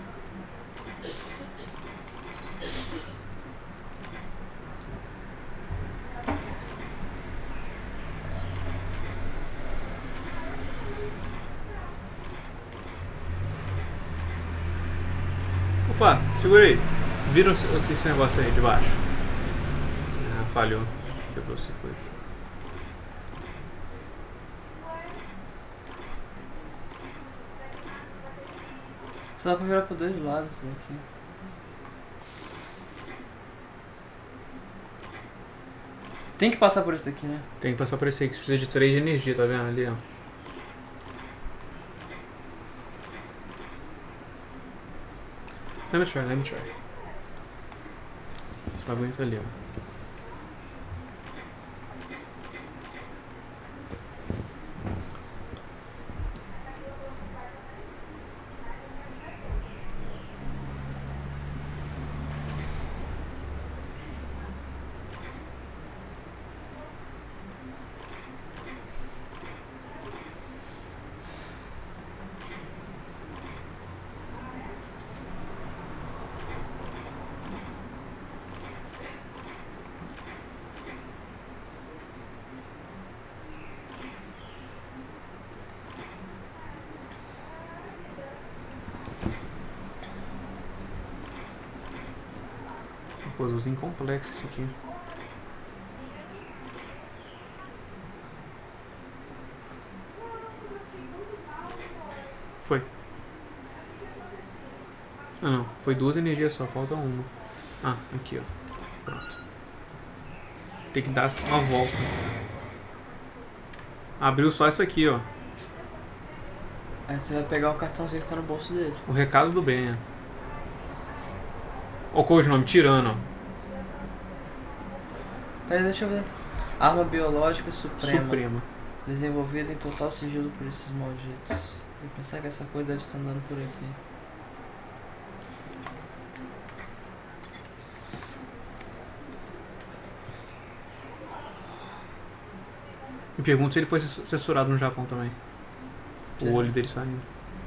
Opa, segura aí. Vira esse negócio aí de baixo. Ah, falhou. Quebrou o circuito. Só dá pra virar pra dois lados aqui. Tem que passar por isso daqui, né? Tem que passar por esse aí que você precisa de 3 de energia, tá vendo ali, ó. Let me try. Só aguenta ali, ó. Puzzlezinho complexo esse aqui. Foi. Ah não, foi 2 energias só, falta uma. Ah, aqui ó. Pronto. Tem que dar uma volta. Abriu só essa aqui, ó. Aí você vai pegar o cartãozinho que tá no bolso dele. O recado do bem, ó. Ó, qual é o nome? Tirano, ó. Peraí, deixa eu ver. Arma biológica suprema. Suprema. Desenvolvida em total sigilo por esses malditos. Eu pensar que essa coisa deve estar andando por aqui. Me pergunto se ele foi censurado no Japão também. Sim. O olho dele saindo.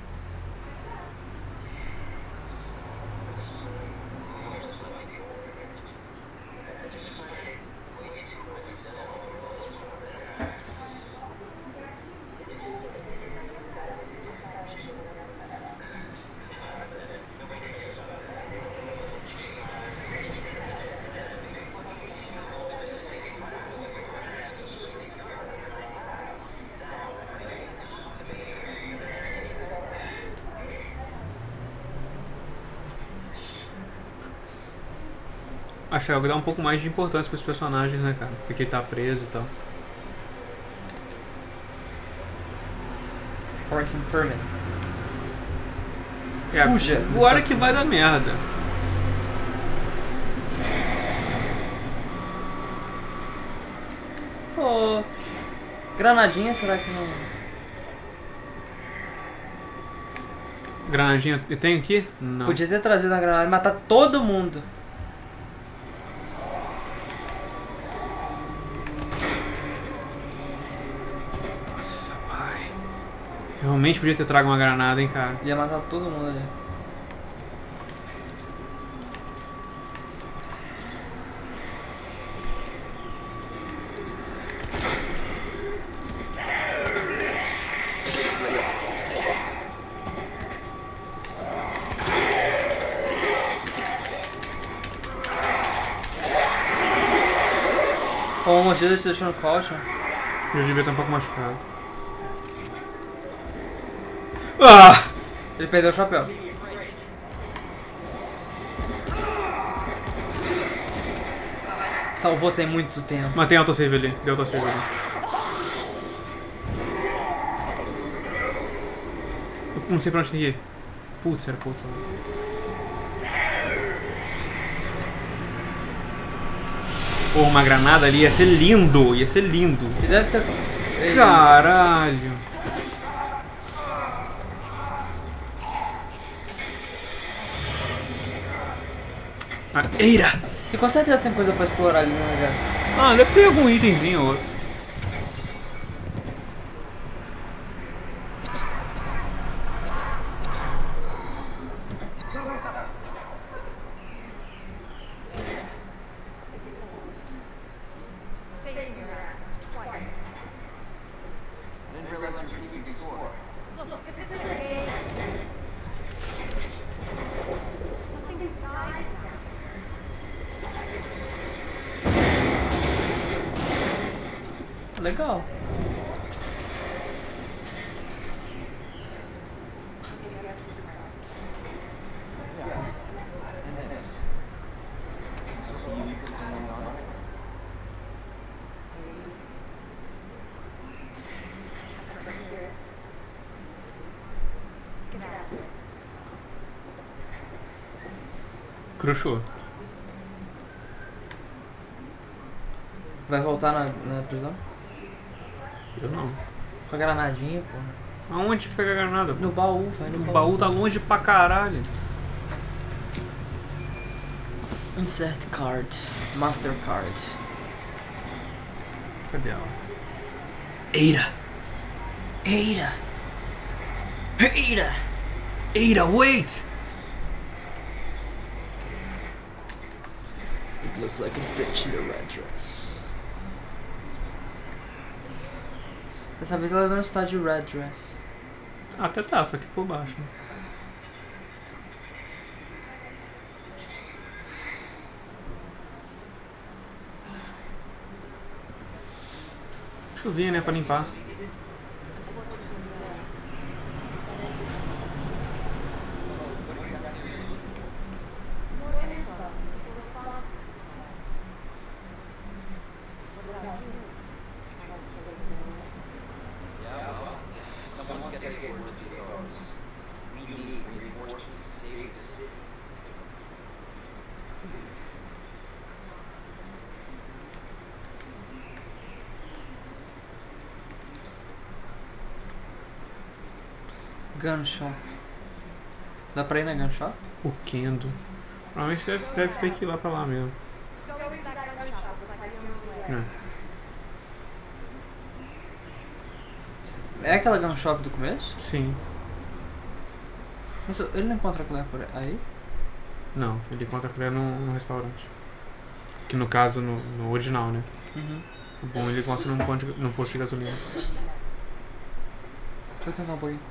Acho que dá um pouco mais de importância pros personagens, né, cara? Porque ele tá preso e tal. Parking permit. É, Fuja! agora que vai dar merda. Pô. Granadinha, será que não. Granadinha tem aqui? Não. Podia ter trazido a granada e matar todo mundo. Nossa, pai. Realmente podia ter trago uma granada, hein, cara. Ia matar todo mundo ali. Uma mordida te deixando caution. Eu devia estar um pouco machucado. Ah! Ele perdeu o chapéu. Salvou tem muito tempo. Mas tem autosave ali. Deu autosave ali. Eu não sei pra onde tem que ir. Putz, era puta. Pô, uma granada ali ia ser lindo. Ia ser lindo. Ele deve ter... Caralho. Ah, eira! E com certeza tem coisa pra explorar ali no lugar. Ah, deve ter algum itemzinho ou outro. Saving your ass twice. I didn't realize you were keeping score. Look, this isn't a game. Nothing dies down Legal. And this. So you put someone's on it? Let's get out. Crushou. Vai voltar na prisão? Eu não. Com a granadinha, porra. Aonde pegar a granada? No baú, vai no O baú. baú tá longe pra caralho. Insert card. Mastercard. Cadê ela? Eira! Eira! Eira! Eira, wait! It looks like a bitch in a red dress. Dessa vez ela não está de red dress. Até tá, só que por baixo. Né? Chuvinha, né, pra limpar. Someone's got to get word to the guards. We need reinforcements to save the city. Gun shop. Dá pra ir na gun shop? O Kendo. Provavelmente deve ter que ir lá pra lá mesmo. Go into that gun shop. Looks like the only way. É. É aquela gun shop do começo? Sim. Mas ele não encontra a Claire por aí? Não, ele encontra a Claire num restaurante. Que no caso, no original, né? Uhum. O bom ele encontra num posto de gasolina. Deixa eu tentar um pouquinho.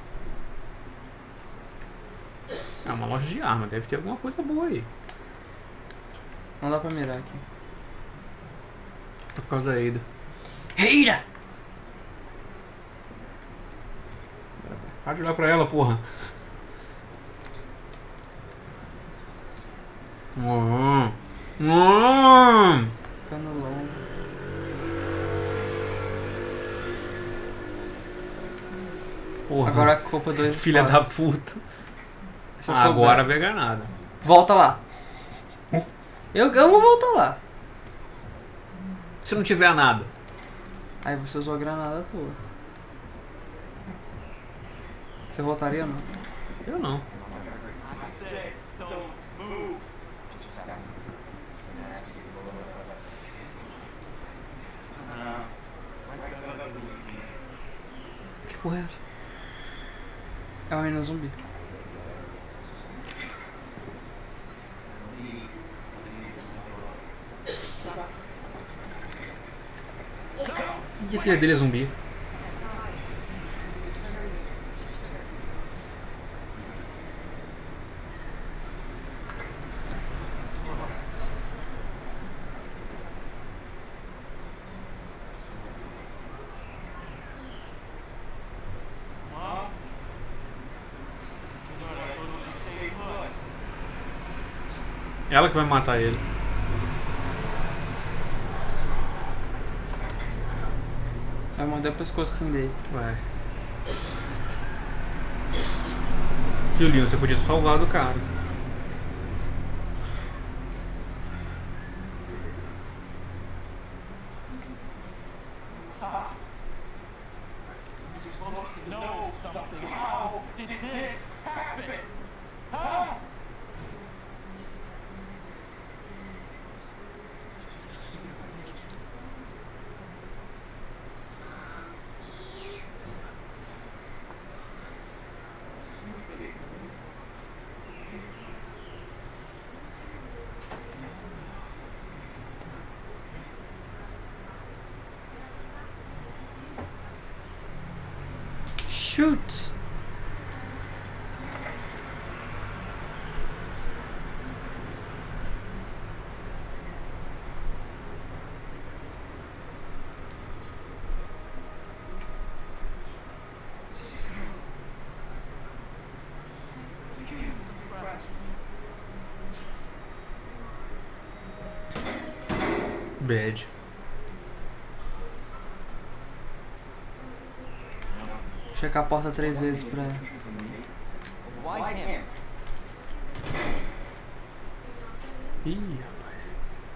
É uma loja de arma, deve ter alguma coisa boa aí. Não dá pra mirar aqui. É por causa da Ada. Eira! Para de olhar pra ela, porra. Ficando longe. Porra. Agora a culpa dois Filha da espadas. puta. Se eu souber. Agora vem a granada. Volta lá. Eu vou voltar lá. Se não tiver nada. Aí você usou a granada à toa. Você voltaria ou não? Eu não. I said, don't move. Just pass it. And ask you to go over. Que porra é essa? É uma menina zumbi. E a filha dele é zumbi? Ela que vai matar ele. Vai morder o pescocinho dele. Vai. Julinho, você podia ter salvado o cara. You're supposed to know something. How did this happen? Huh? Shoot! Bad. Checar a porta 3 vezes pra ela. Why him? Ih, rapaz.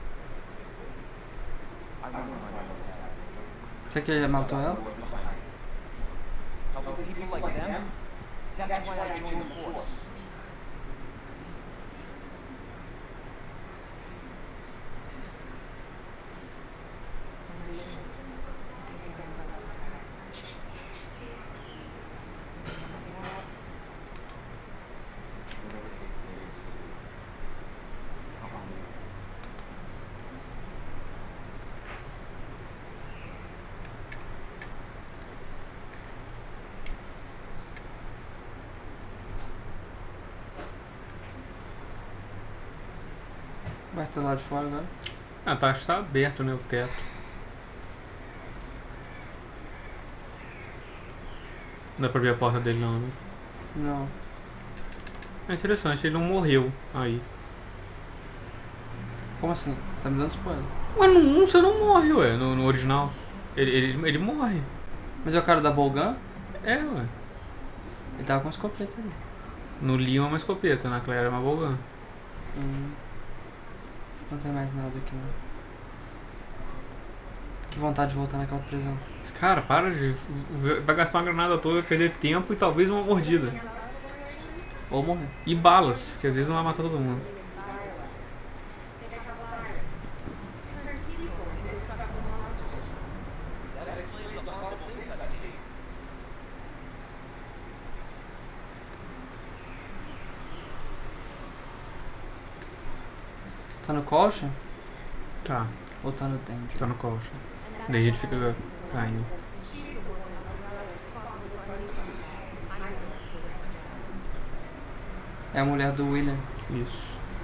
Será que ele matou ela? Helping people like them? That's why I joined the force. Vai estar lá de fora agora. Ah, tá, acho que tá aberto, né, o teto. Não dá pra ver a porta dele não, né? Não. É interessante, ele não morreu aí. Como assim? Você tá me dando spoiler? Ué, no 1 você não morre, ué, no original. Ele morre. Mas é o cara da Bolgan? É, ué. Ele tava com escopeta ali. No Leon é uma escopeta, na Claire é uma Bolgan. Não tem mais nada aqui, não. Que vontade de voltar naquela prisão. Cara, para de... Vai gastar uma granada toda, perder tempo e talvez uma mordida. Ou morrer. E balas, que às vezes não vai matar todo mundo. Tá no colcha? Tá, Ou tá no dente? tá no colcha. Daí a gente fica caindo. É a mulher do William. Isso.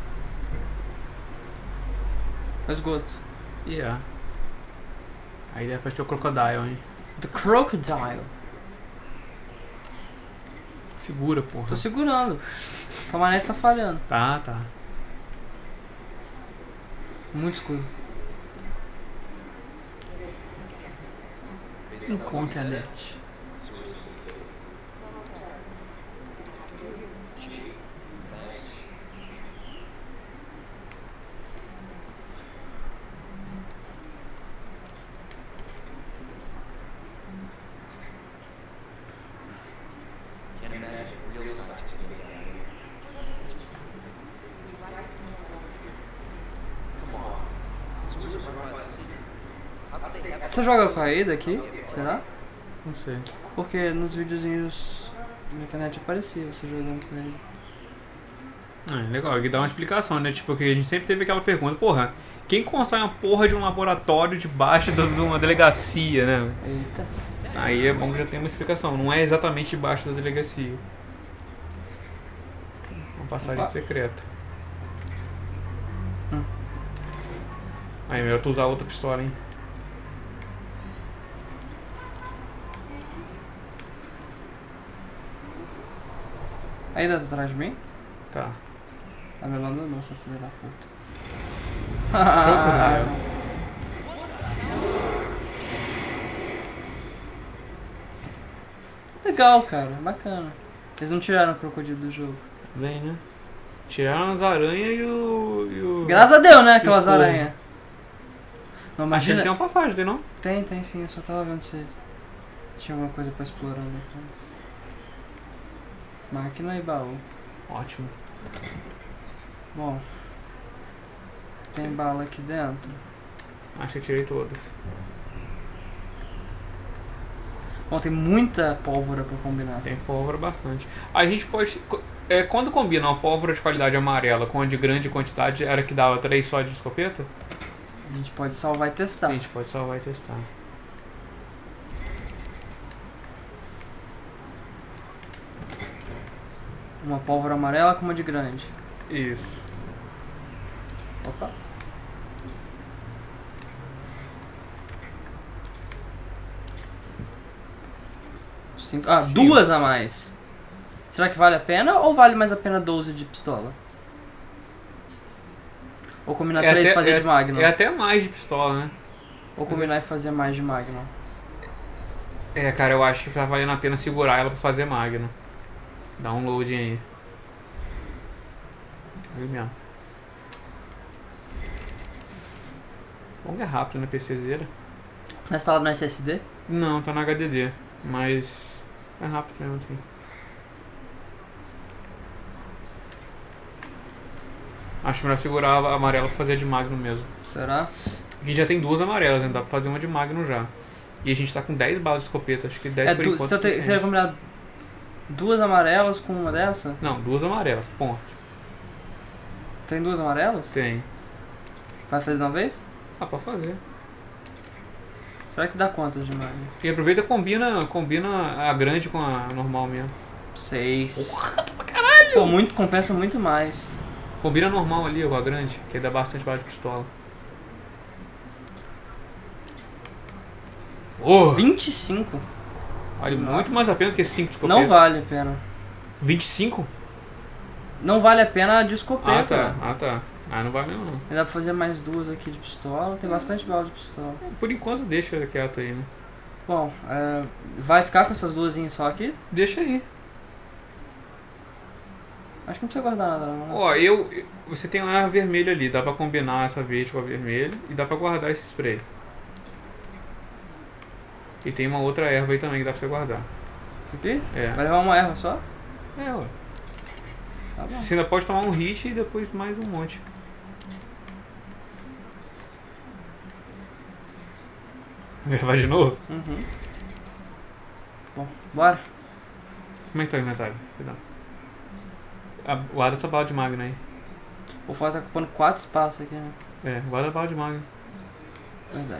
É o esgoto. Yeah. Aí deve ser o Crocodile, hein? The Crocodile. Segura, porra. Tô segurando. A caminhonete tá falhando. Tá, tá. Muito escuro. Encontre a net. Can't imagine real scientists being angry. Come on. Sewers are run by the sea. How could they have Você joga com a Ada aqui? Será? Não sei. Porque nos videozinhos na internet aparecia você jogando com ele. Ah, legal, aqui dá uma explicação, né? Tipo, que a gente sempre teve aquela pergunta, porra, quem constrói uma porra de um laboratório debaixo de uma delegacia, né? Eita. Aí é bom que já tem uma explicação, não é exatamente debaixo da delegacia. Uma passagem secreta. Aí, melhor tu usar outra pistola, hein? Ainda tá atrás de mim? Tá. A melhor não, essa filha da puta. Crocodile. Legal, cara. Bacana. Eles não tiraram o crocodilo do jogo. Bem, né? Tiraram as aranhas e o... Graças a Deus, né? Aquelas corvos. aranhas. Não, Achei que imagina... tem uma passagem, tem não? Tem sim. Eu só tava vendo se tinha alguma coisa pra explorar ali atrás. Máquina e baú. Ótimo. Bom. Tem bala aqui dentro. Acho que eu tirei todas. Bom, tem muita pólvora pra combinar. Tem pólvora bastante. A gente pode... quando combina uma pólvora de qualidade amarela com a de grande quantidade, era que dava 3 só de escopeta? A gente pode salvar e testar. A gente pode salvar e testar. Uma pólvora amarela com uma de grande. Isso. Opa. Sim. Duas a mais. Será que vale a pena ou vale mais a pena 12 de pistola? Ou combinar 3 e fazer de Magnum? É até mais de pistola, né? Ou combinar e fazer mais de Magnum? Cara, eu acho que tá valendo a pena segurar ela pra fazer Magnum. Dá um loading aí. Aí mesmo. Bom que é rápido, né? PCzeira. Mas tá lá no SSD? Não, tá na HDD. Mas é rápido mesmo assim. Acho melhor segurar a amarela pra fazer de Magnum mesmo. Será? Aqui já tem 2 amarelas, né? Dá pra fazer uma de Magnum já. E a gente tá com 10 balas de escopeta. Acho que 10 por enquanto. Você teria combinado 2 amarelas com uma dessa? Não, 2 amarelas, ponto. Tem 2 amarelas? Tem. Vai fazer de uma vez? Ah, pode fazer. Será que dá quantas de Magnum? E aproveita e combina a grande com a normal mesmo. 6. Caralho! Pô, compensa muito mais. Combina a normal ali com a grande, que aí dá bastante bala de pistola. Oh, 25? vale muito mais a pena do que 5 de escopeta. Não vale a pena. 25? Não vale a pena de escopeta. tá. Ah, não vale não. Dá pra fazer mais 2 aqui de pistola. Tem bastante bala de pistola. Por enquanto deixa quieto aí, né? Bom, vai ficar com essas 2 só aqui? Deixa aí. Acho que não precisa guardar nada não, né? Ó, você tem uma erva vermelha ali, dá pra combinar essa verde com a vermelha e dá pra guardar esse spray. E tem uma outra erva aí também que dá pra você guardar. Isso aqui? É. Vai levar uma erva só? Ué. Tá bom. Você ainda pode tomar um hit e depois mais um monte. Vai de novo? Uhum. Bom, bora. Como é que tá o inventário? Cuidado. Guarda essa bala de Magnum aí. O Foz tá ocupando 4 espaços aqui, né? Guarda a bala de Magnum. Verdade.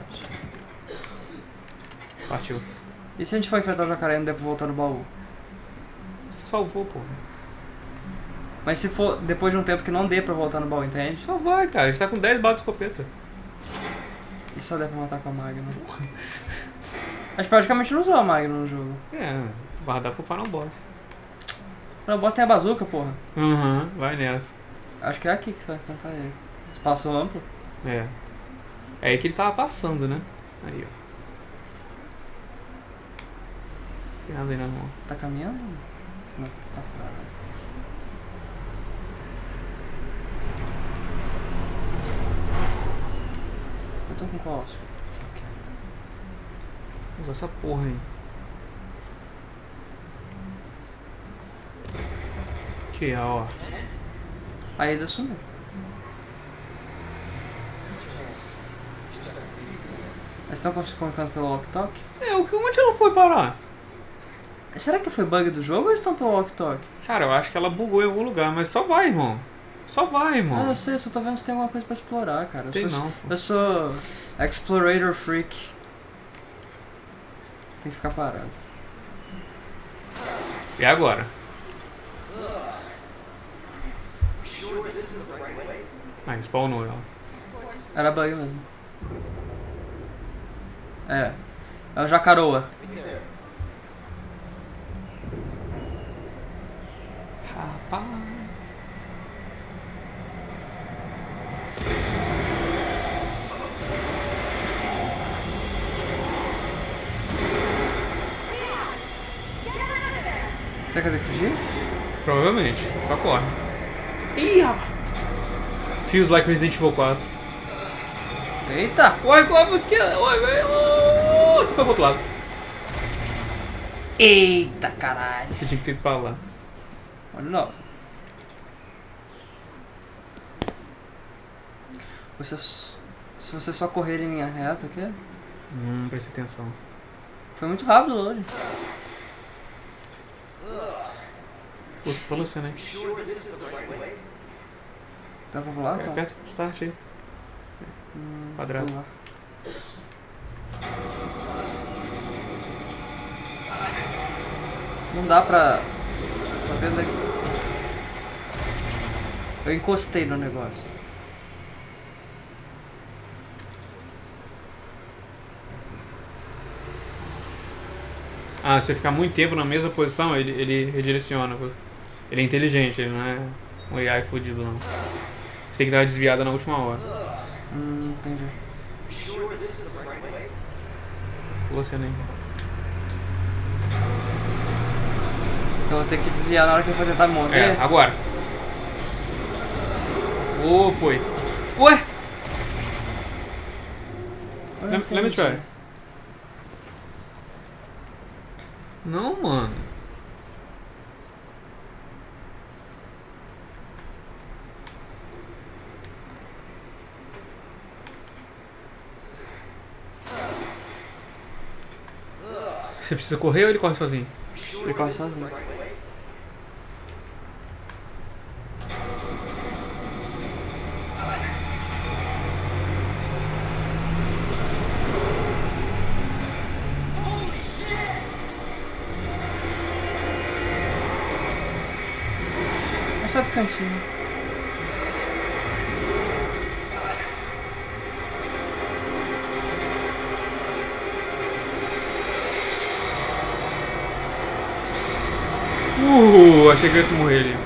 Partiu. E se a gente for enfrentar o jacaré e não der pra voltar no baú? Você salvou, pô. Mas se for depois de um tempo que não dê pra voltar no baú, entende? Só vai, cara. A gente tá com 10 balas de escopeta. E só der pra matar com a Magnum? A gente praticamente não usou a Magnum no jogo. Guardar pro Final Boss. O boss tem a bazuca, porra. Vai nessa. Acho que é aqui que você vai enfrentar ele. Espaço amplo. É aí que ele tava passando, né? Aí, ó. Tem nada aí na mão. Tá caminhando? Não, tá parado. Eu tô com qual? Usa essa porra aí. Aqui, ó. A Ada sumiu. Eles estão colocando pelo walk-talk? Onde ela foi parar? Será que foi bug do jogo ou eles estão pelo walk-talk? Cara, eu acho que ela bugou em algum lugar, mas só vai, irmão. Só vai, irmão. Ah, eu sei, eu só tô vendo se tem alguma coisa pra explorar, cara. Tem não, pô. Eu sou Explorator Freak. Tem que ficar parado. E agora? Spawnou ela. Era bug mesmo. É o jacaroa. Rapaz. Você quer fugir? Provavelmente. Só corre. Ih, rapaz. Feels like Resident Evil 4. Eita! Uai, corre pra esquerda. Uai, velho. Você foi pro outro lado. Eita, caralho. Eu tinha que ter ido pra lá. Olha não. Se você só correr em linha reta, o quê? Preste atenção. Foi muito rápido o load. Pra você, né? Sure this is the right way? Dá pra pular? Tá? Aperta o start aí. Quadrado. Pular. Não dá pra saber onde é que tá. Eu encostei no negócio. Ah, se você ficar muito tempo na mesma posição, ele redireciona. Ele é inteligente, ele não é um AI fudido, não. Você tem que dar uma desviada na última hora. Entendi. Sure this is the right way? Você nem. Então eu vou ter que desviar na hora que eu for tentar morrer. É, agora. Foi. Ué! Let me try. Não, mano. Você precisa correr ou ele corre sozinho? Ele corre sozinho. É só pro cantinho. Achei que eu ia morrer ali.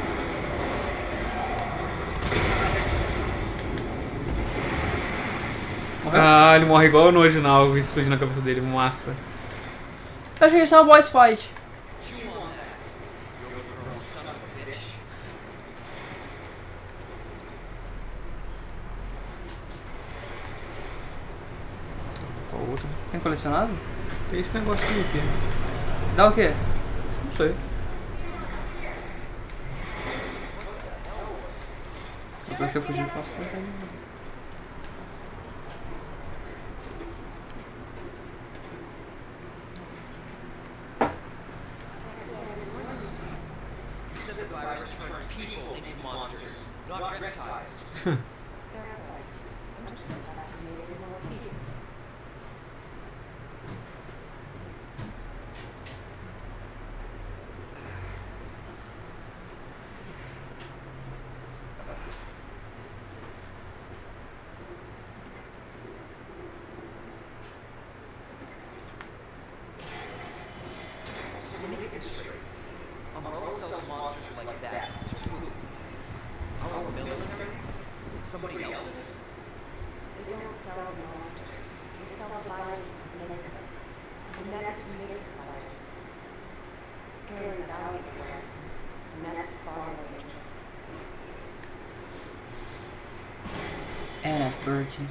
Morreu? Ah, ele morre igual no original, explodindo na cabeça dele, massa. Eu achei que isso é uma boss fight. Chew on that. You son of a bitch. Qual outro? Tem colecionado? Tem esse negocinho aqui. Dá o quê? Não sei. Depois que eu fugir, eu posso tentar ir. You said the virus turned people into monsters, not reptiles. They're right. I'm just investigating more peace. So let me get this straight. Umbrella sells monsters like that to who? Our military? Somebody else's? They don't sell the monsters. They sell the viruses that make them. Genetics makes viruses. Scares the Valley Girls. Genetics far dangerous. Anna Virgin.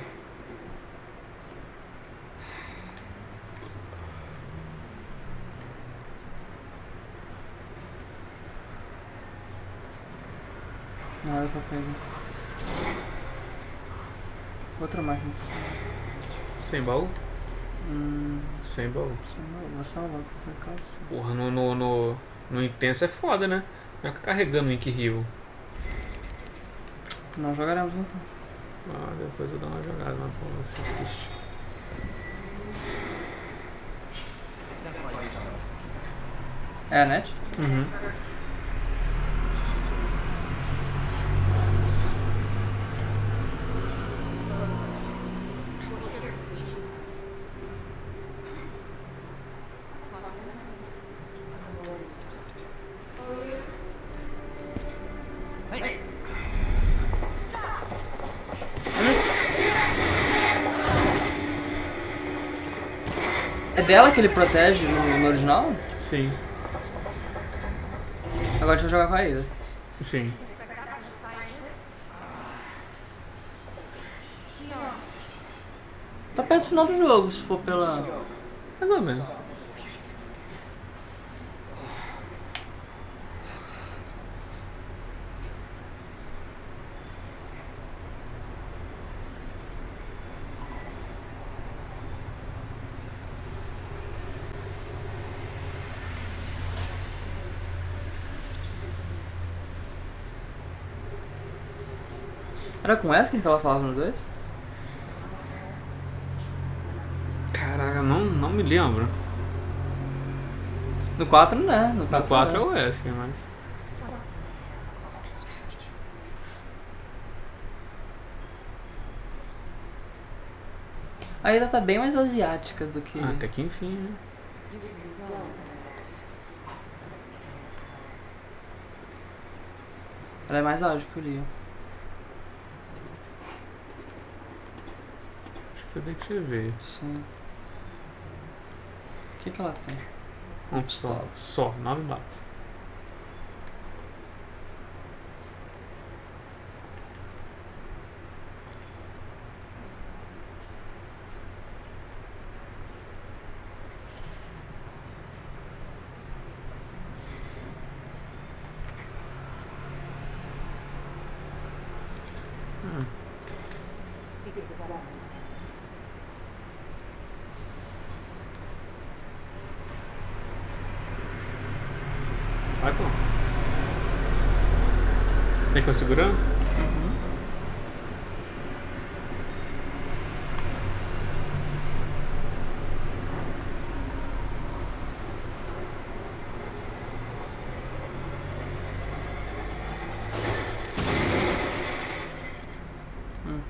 Nada pra pegar. Outra máquina. Sem baú? Sem baú. Vou salvar por causa. Porra, no intenso é foda, né? Vai ficar carregando o Ink Rio. Não jogaremos então. Ah, depois eu vou dar uma jogada na porra, vai ser triste. É a net? Uhum. Hey! É dela que ele protege no original? Sim. Agora a gente vai jogar com a Ada. Sim. Tá perto do final do jogo, se for pela... Mais ou menos. Era com Wesker que ela falava no 2? Caraca, não me lembro. No 4 né? No No 4, 4 é não. o Wesker, mas... A Ada tá bem mais asiática do que... Ah, até que enfim, né? Ela é mais ágil que o Leon. Acho que foi daí que você veio. Sim. O que ela tem? Um pistola. Só, 9 balas. Vai, pô. Tem que ficar segurando? Hum.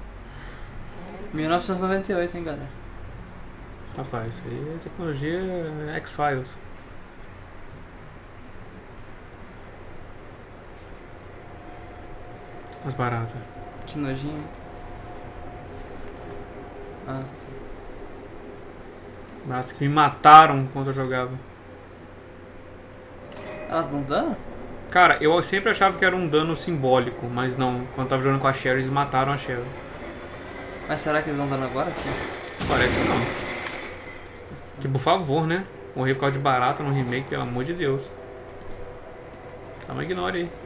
1998, hein, galera? Rapaz, isso aí é tecnologia X-Files. As baratas. Que nojinho. Ah, tá. Baratas que me mataram enquanto eu jogava. Elas dão dano? Cara, eu sempre achava que era um dano simbólico, mas não. Quando eu tava jogando com a Sherry, eles mataram a Sherry. Mas será que eles dão dano agora? Aqui? Parece que não. Que por favor, né? Morrer por causa de barata no remake, pelo amor de Deus. Tá, mas ignore aí.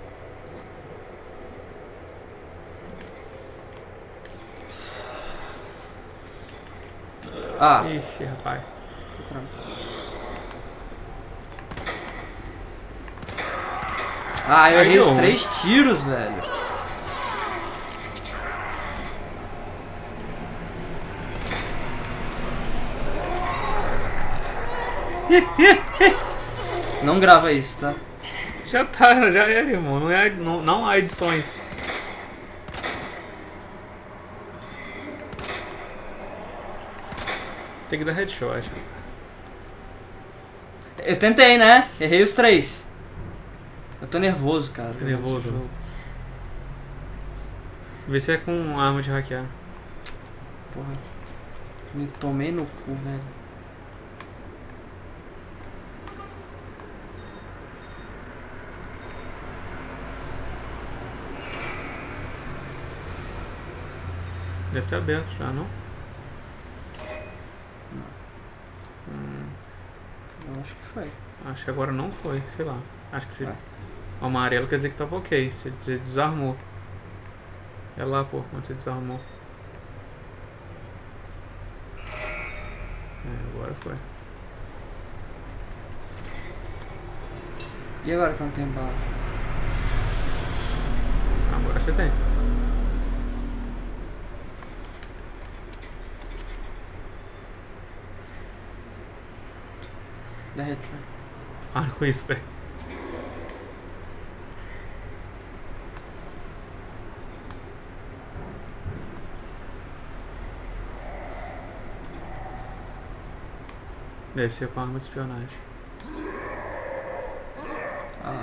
Ah, Ixi, rapaz. tô trancado. Ah, eu Aí, errei os ó. 3 tiros, velho. Não grava isso, tá? Já tá, já era, irmão. Não há edições. Tem que dar headshot. Eu tentei, né? Errei os 3. Eu tô nervoso, cara. Tô nervoso. Vê se é com arma de hackear. Porra. Me tomei no cu, velho. Deve ter aberto já, não? Eu acho que foi. Acho que agora não foi, sei lá. Acho que se... Vai. O amarelo quer dizer que tava ok. Você desarmou. É lá, pô, quando você desarmou. É, agora foi. E agora que eu não tenho bala? Agora você tem. Da headshot. Para com isso, velho. Deve ser com arma de espionagem. Ah.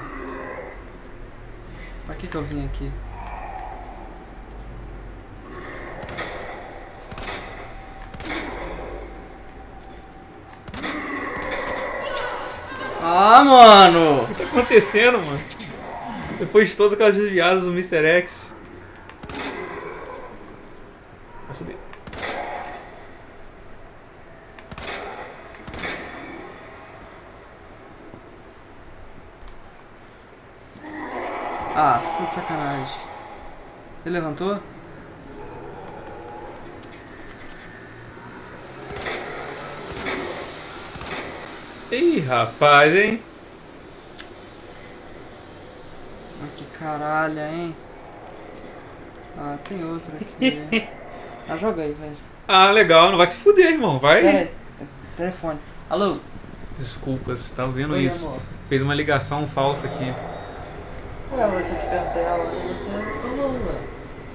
Pra que eu vim aqui? Ah, mano! O que tá acontecendo, mano? Depois de todas aquelas desviadas do Mr. X. Vai subir. Ah, você tá de sacanagem. Ele levantou? Ih, rapaz, hein? Ah, que caralho, hein? Ah, tem outro aqui. Ah, joga aí, velho. Ah, legal. Não vai se fuder, irmão. Vai. Pera aí. Telefone. Alô? Desculpa, você tá vendo Oi, isso. amor. Fez uma ligação falsa aqui. Ué, mas se eu te perguntei a hora, você falou, velho.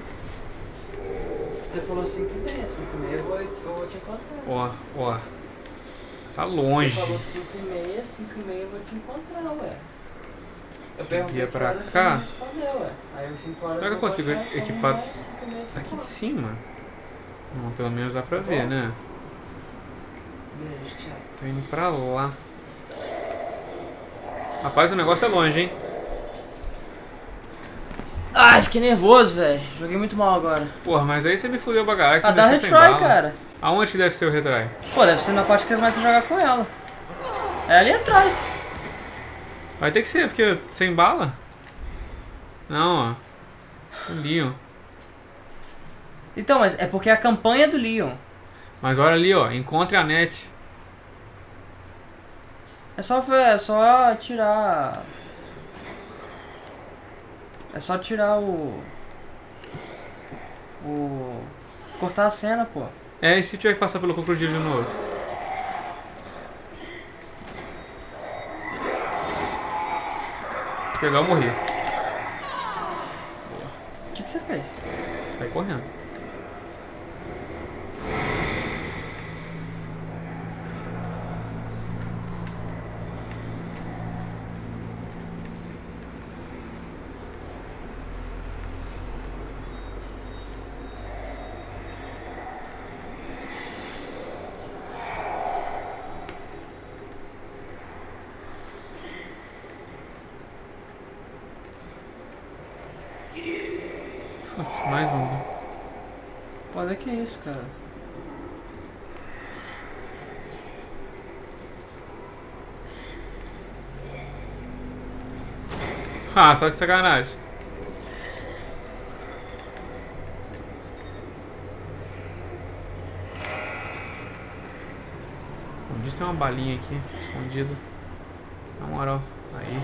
Você falou 5h30, 5h30 eu vou te encontrar. Ó. Tá longe. Você falou 5h30, 5h30 eu vou te encontrar, ué. Eu Se perguntei vier que pra hora você cá. me respondeu, ué. Aí eu 5 horas Será que eu vou consigo voltar, como equipar mais, 5h30 daqui de eu cima? Não, pelo menos dá pra ver, né? Beijo, tchau. Tá indo pra lá. Rapaz, o negócio é longe, hein? Ai, fiquei nervoso, velho. Joguei muito mal agora. Porra, mas aí você me fudeu pra caralho. que Ah, me dá deixou sem retry, bala. cara. Aonde que deve ser o retry? Pô, deve ser na parte que você começa a jogar com ela. É ali atrás. Vai ter que ser, porque sem bala? Não, ó. O Leon. Então, mas é porque é a campanha do Leon. Mas olha ali, ó. Encontre a net. É só tirar... É só tirar cortar a cena, pô. É, e se tiver que passar pelo crocodilo de novo? Pegar, eu morri. O que você fez? Sai correndo. Putz, mais um. Pô, olha que isso, cara. Ah, só de sacanagem. Como disse, tem uma balinha aqui, escondida. Na moral, aí.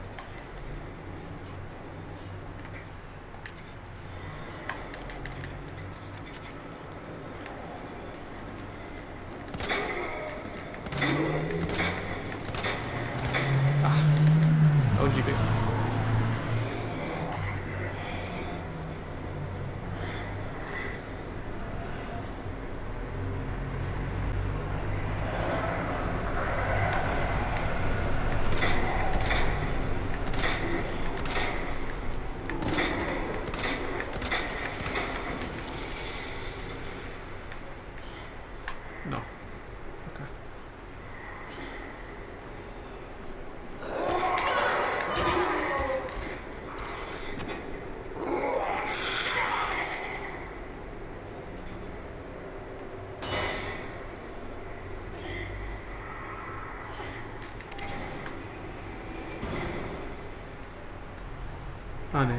Ah, olha o Dick aqui. Não. Ok. Ah, net.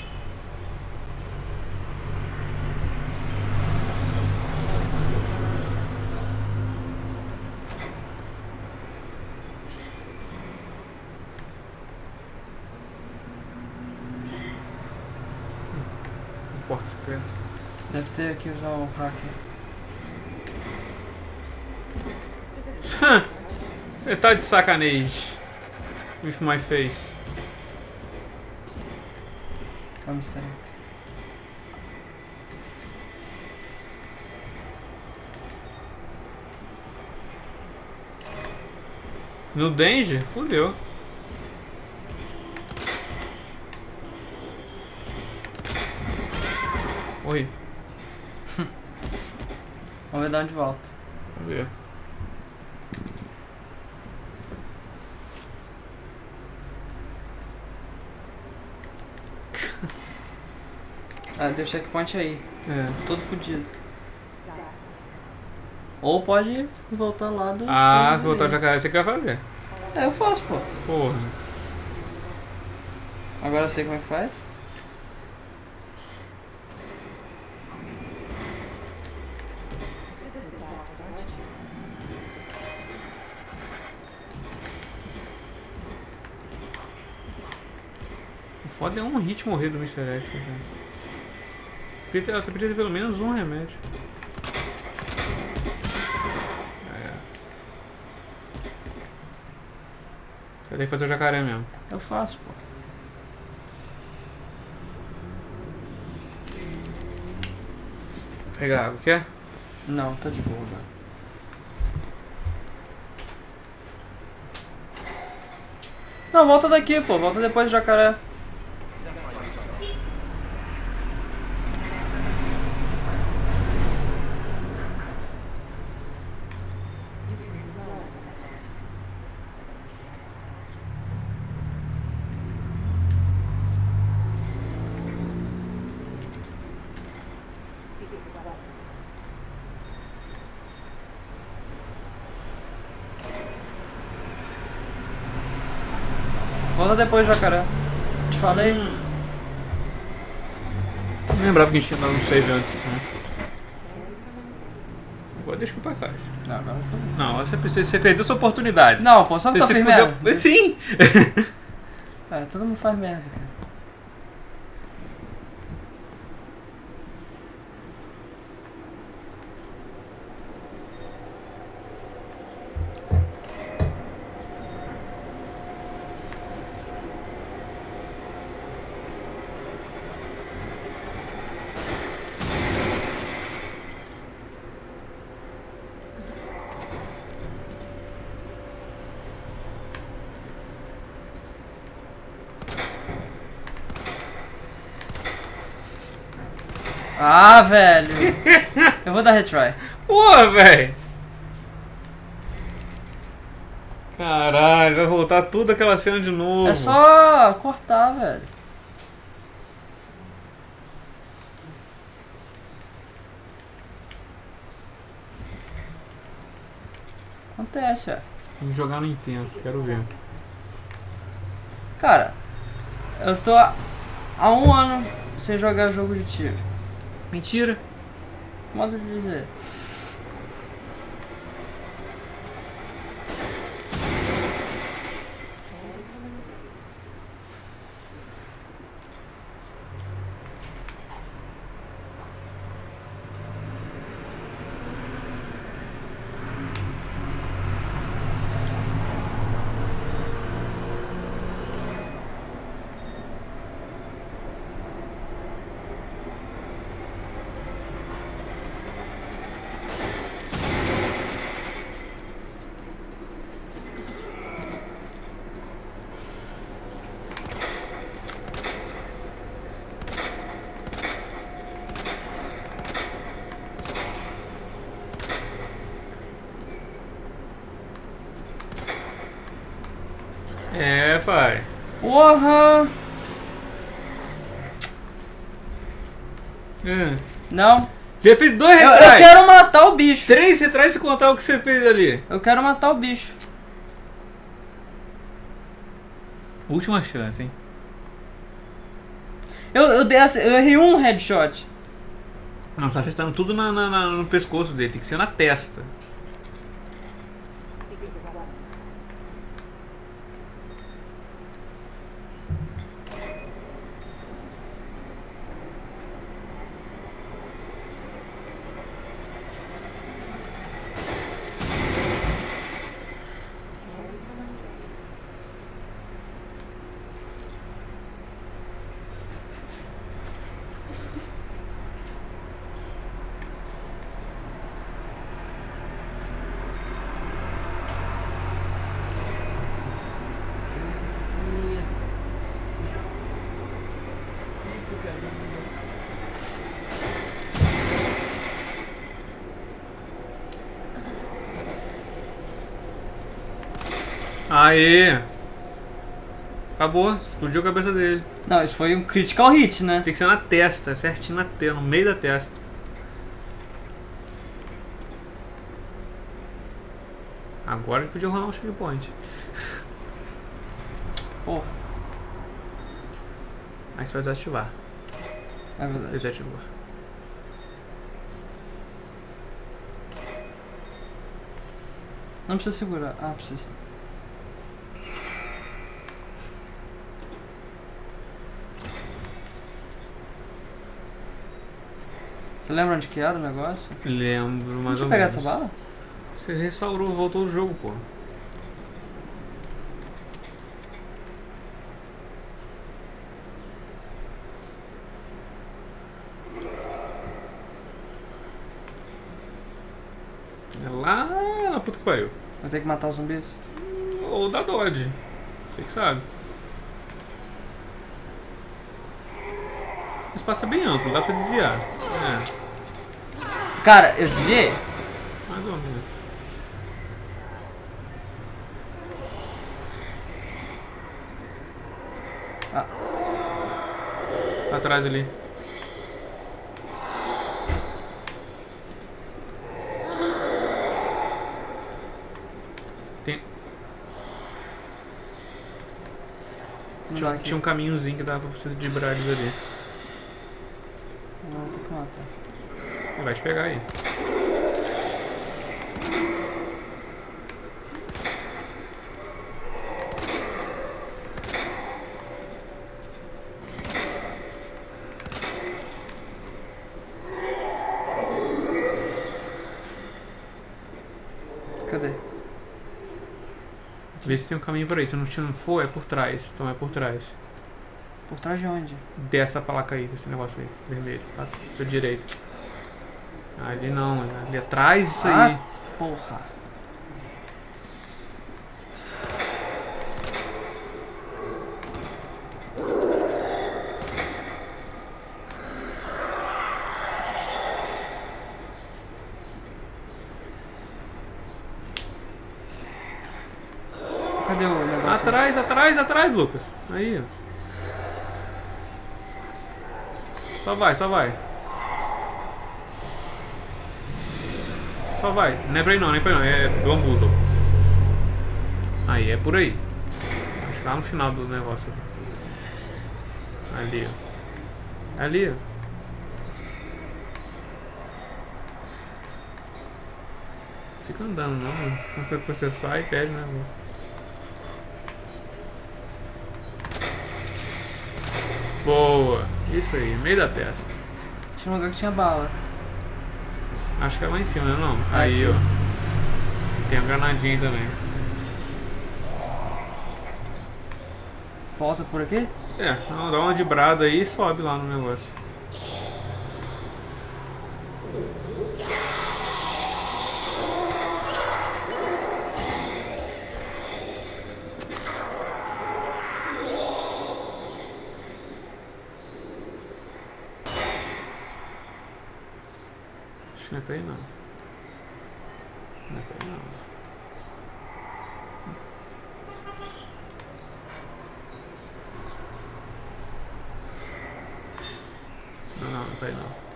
Porta secreta. Deve ter aqui usar o hacker. Ele tá de sacanagem. With my face. É o Mr. X. No Danger? Fudeu. Oi. Vamos ver de onde volta. Vamos ver. Ah, deu checkpoint aí. É. Todo fudido. Ou pode voltar lá do... Ah, centro se voltar ali. de jacaré, você quer fazer. É, eu faço, pô. Porra. Agora eu sei como é que faz. O foda é um hit morrer do Mr. X, né, cara? Ela podia ter pelo menos um remédio. É. Você tem que fazer o jacaré mesmo. Eu faço, pô. Pegar água, quer? Não, tá de boa, velho. Não, volta daqui, pô. Volta depois do jacaré. Volta depois do jacaré. Te falei. Não lembrava que a gente tinha dado um save antes, né? Agora deixa que o pai faz. Não, agora foi. Não, você perdeu sua oportunidade. Não, pô, só Você que eu se fiz fudeu. merda. Sim! É, todo mundo faz merda, cara. Ah, velho. Eu vou dar retry. Porra, velho! Caralho, vai voltar tudo aquela cena de novo. É só cortar, velho. Acontece, ó. Tem que jogar no intenso, quero ver. Cara, eu tô há 1 ano sem jogar jogo de tiro. Mentira! Modo de dizer. É, pai. Porra! Não. Você fez 2 Eu retrais! quero matar o bicho. 3 retrais se contar o que você fez ali. Eu quero matar o bicho. Última chance, hein? Eu errei um headshot. Não, você tá acertando tudo no pescoço dele, tem que ser na testa. Aê! Acabou, explodiu a cabeça dele. Não, isso foi um critical hit, né? Tem que ser na testa, certinho na testa, no meio da testa. Agora ele podia rolar um checkpoint. Pô, Aí você vai desativar. é Você verdade. desativou. Não precisa segurar. Ah, precisa. Você lembra onde que era o negócio? Lembro, Não mais tinha ou pegado menos. essa bala? Você restaurou, voltou o jogo, pô. É lá na puta que pariu. Vou ter que matar os zumbis? Ou da Dodge. Você que sabe. O espaço é bem amplo, dá pra desviar. É, Cara, eu desviei? mais ou menos. Ah. Atrás ali. Tem, Não dá aqui. tinha um caminhozinho que dava pra vocês driblar eles ali. Não, tem que matar. Ele vai te pegar aí. Cadê? Vê se tem um caminho por aí. Se não for, é por trás. Então é por trás. Por trás de onde? Dessa placa aí, desse negócio aí, vermelho. Tá? Sua direita. Ali não, ali atrás disso aí. Ah, porra. Cadê o negócio? Atrás, Lucas. Aí, ó. Só vai. Só vai. Não é pra ir não, é bambuzo. Aí, é por aí. Acho que lá no final do negócio. Ali, ó. Ali, ó. Fica andando, não. Se você sai, perde, né? Boa. Isso aí, meio da testa. Tinha um lugar que tinha bala. Acho que é lá em cima, né? Não. Ah, Aí, aqui. ó. Tem uma granadinha também. Volta por aqui? É, dá uma de brado aí e sobe lá no negócio. Acho que não é pra ir não. Não é pra ir não. Não é pra ir não.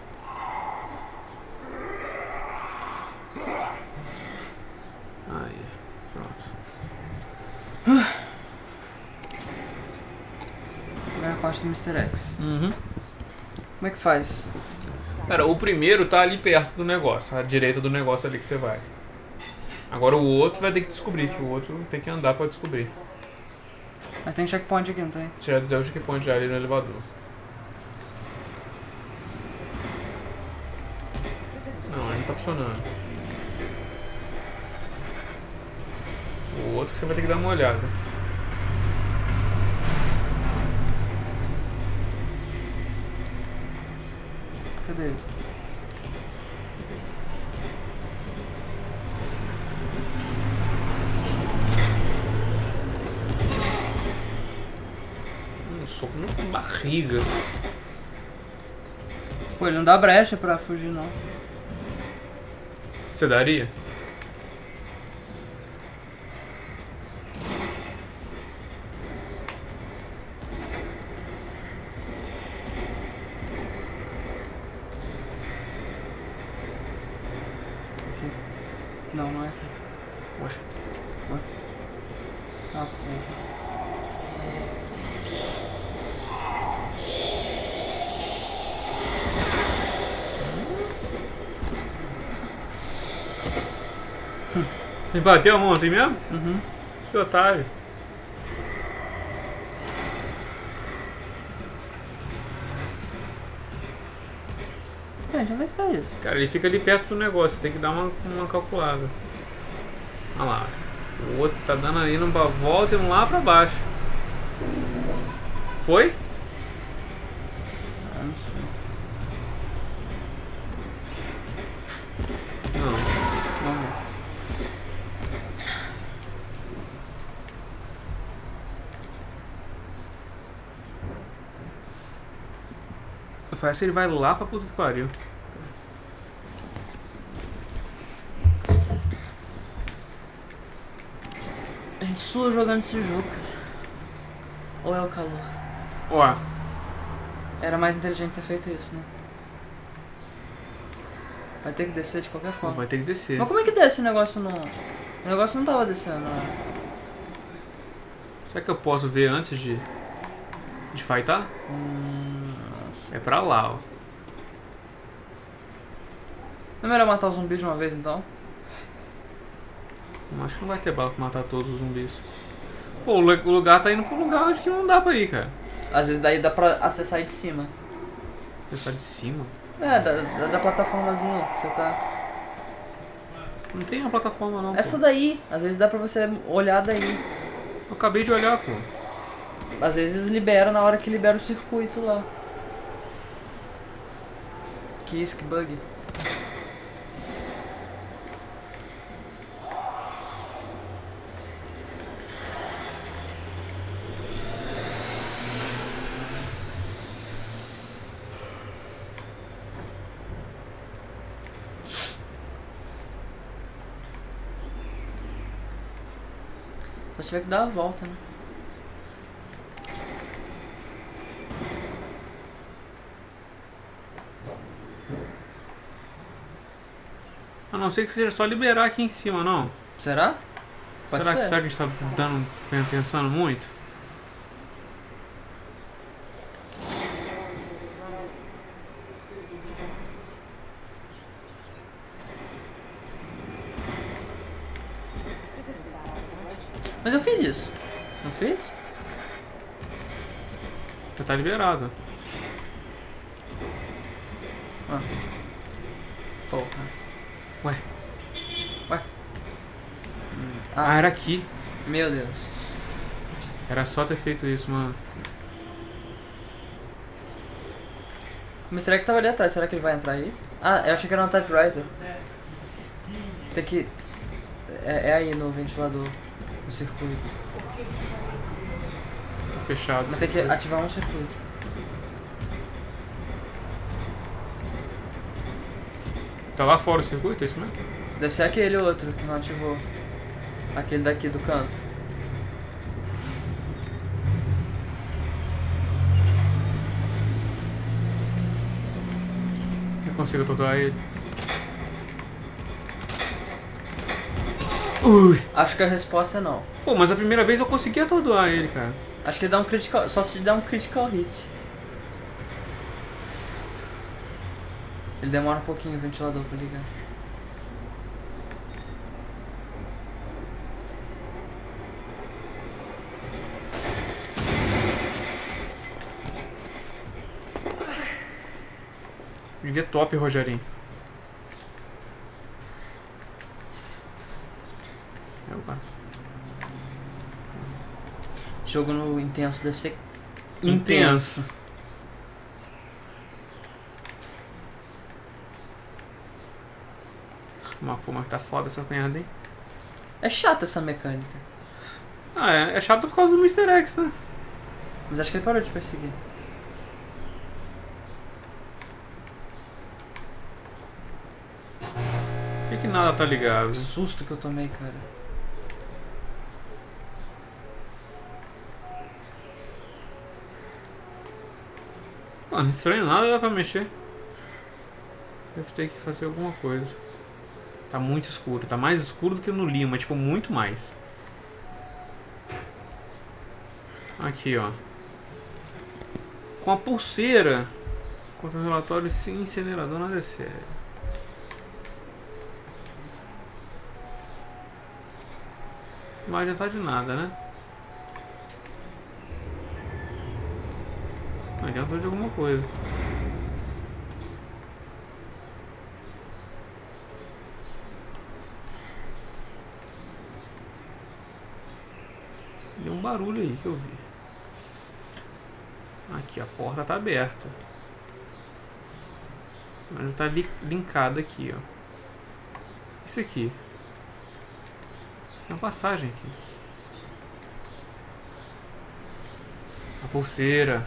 Aí, pronto. Agora é a parte do Mr. X. Uhum. Como é que faz? Cara, o primeiro tá ali perto do negócio, à direita do negócio ali que você vai. Agora o outro vai ter que descobrir, que o outro tem que andar pra descobrir. Mas tem checkpoint aqui, não tem? Você já deu o checkpoint já ali no elevador. Não, ele não tá funcionando. O outro você vai ter que dar uma olhada. Cadê ele? Um soco na barriga. Pô, ele não dá brecha pra fugir, não. Você daria? Não, não é. Ué. Ah, porra. Ele bateu a mão assim mesmo? Uhum. Que otário. Gente, onde é que tá isso? Cara, ele fica ali perto do negócio, você tem que dar uma calculada. Olha lá. O outro tá dando aí numa volta e um lá pra baixo. Foi? Ah, não sei. Não. Vamos ver. Parece que ele vai lá pra puta que pariu. A gente sua jogando esse jogo, cara. Ou é o calor? Ó, Era mais inteligente ter feito isso, né? Vai ter que descer de qualquer forma. vai ter que descer. Mas como é que desce o negócio no... O negócio não tava descendo, né? Será que eu posso ver antes de fightar? É pra lá, ó. Não é melhor matar os zumbis de uma vez, então? Eu acho que não vai ter bala pra matar todos os zumbis. Pô, o lugar tá indo pra um lugar onde que não dá pra ir, cara. Às vezes daí dá pra acessar aí de cima. Pensar de cima. É, da plataformazinha que você tá. Não tem uma plataforma não, Essa pô. daí, às vezes dá pra você olhar daí. Eu acabei de olhar, pô. Às vezes libera na hora que libera o circuito lá. Que isso, que bug. Só tiver que dar a volta, né? A não ser que seja só liberar aqui em cima, não. Será? Pode Será ser. que a gente tá pensando muito? Mas eu fiz isso. Não fiz? Já tá liberado. Ah. Porra. Ué. Ué. Ah, era aqui. Meu Deus. Era só ter feito isso, mano. O Mr. X tava ali atrás, será que ele vai entrar aí? Ah, eu achei que era um typewriter. Tem que... É aí no ventilador, no circuito. Tá fechado. Mas tem que ativar um circuito. Tá lá fora o circuito, é isso mesmo? Deve ser aquele outro que não ativou. Aquele daqui do canto. Eu consigo torturar ele. Ui. Acho que a resposta é não. Pô, mas a primeira vez eu consegui atordoar ele, cara. Acho que ele dá um critical... Só se dá um critical hit. Ele demora um pouquinho o ventilador pra ligar. Joguei top, Rogerinho. Jogo no intenso deve ser Intenso. Mas pô, mas tá foda essa merda, hein? É chata essa mecânica. Ah, é chato por causa do Mr. X, né? Mas acho que ele parou de perseguir. Por que nada tá ligado? Que susto que eu tomei, cara. Mano, estranho nada dá pra mexer. Deve ter que fazer alguma coisa. Tá muito escuro. Tá mais escuro do que no Lima. Tipo, muito mais. Aqui, ó. Com a pulseira. Contra o relatório, sim, incinerador, nada é sério. Não vai adiantar de nada, né? Não adiantou de alguma coisa. Deu um barulho aí que eu vi. Aqui, a porta tá aberta. Mas tá linkada aqui, ó. Isso aqui. Tem uma passagem aqui. A pulseira.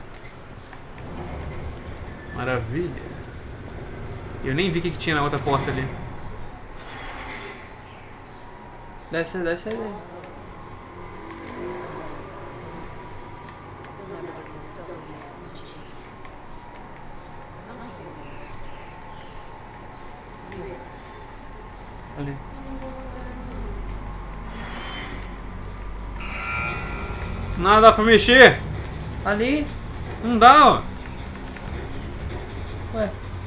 Maravilha. Eu nem vi o que tinha na outra porta ali. Deve ser daí. We'll never get your filthy hands on G. Ali. Nada dá pra mexer. Ali? Não dá, ó. Ué.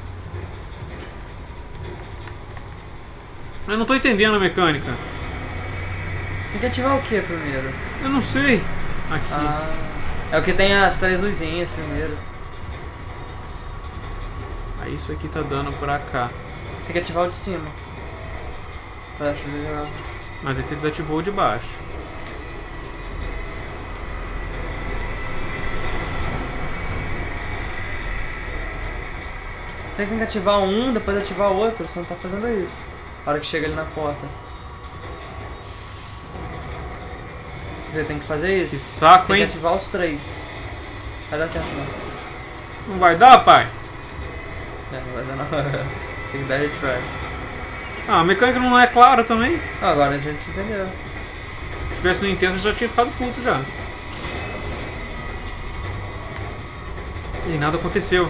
Eu não tô entendendo a mecânica. Tem que ativar o que primeiro? Eu não sei. Aqui. Ah, é o que tem as 3 luzinhas primeiro. Aí isso aqui tá dando pra cá. Tem que ativar o de cima. Pra jogar. Mas aí você desativou o de baixo. Você tem que ativar um, depois ativar o outro, você não tá fazendo isso. A hora que chega ali na porta. Você tem que fazer isso. Que saco, Tem que hein? ativar os 3. Vai dar tempo não. Não vai dar, pai? É, não vai dar não. Tem que dar retry. Ah, a mecânica não é clara também. Ah, agora a gente entendeu. Se tivesse no Nintendo, eu já tinha ficado puto já. E nada aconteceu.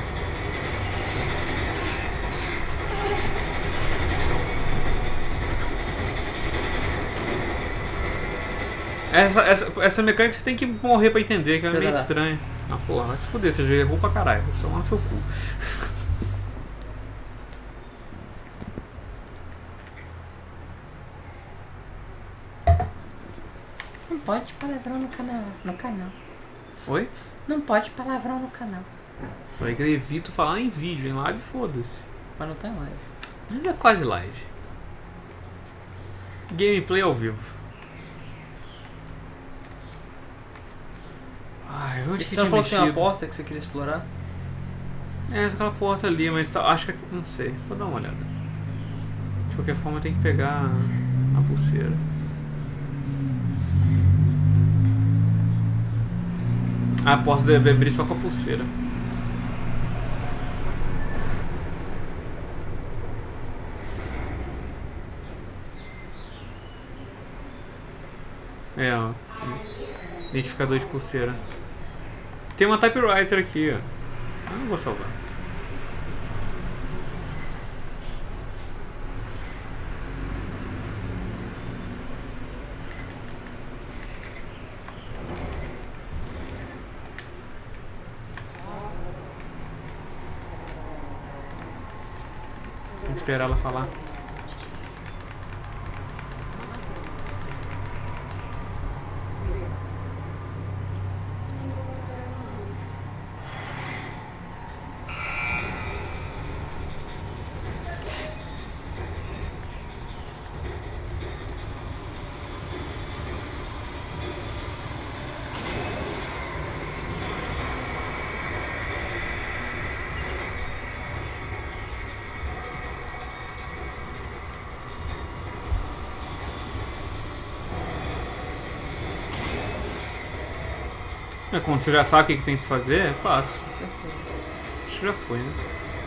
Essa mecânica você tem que morrer pra entender, que é meio Beleza. estranho. Ah, porra, vai se fuder, você já errou pra caralho. Vai tomar no seu cu. Não pode palavrão no canal. Oi? Não pode palavrão no canal. Falei que eu evito falar em vídeo, em live, foda-se. Mas não tem live. Mas é quase live. Gameplay ao vivo. Ai, onde E que você não tinha falou que tem uma mexido? porta que você queria explorar? É, aquela porta ali, mas tá, acho que... Não sei, vou dar uma olhada. De qualquer forma, tem que pegar a pulseira. A porta deve abrir só com a pulseira. É, ó. Identificador de pulseira. Tem uma typewriter aqui, ó. Eu não vou salvar. Tem que esperar ela falar. É, quando você já sabe o que tem que fazer, é fácil. Com certeza. Acho que já foi, né?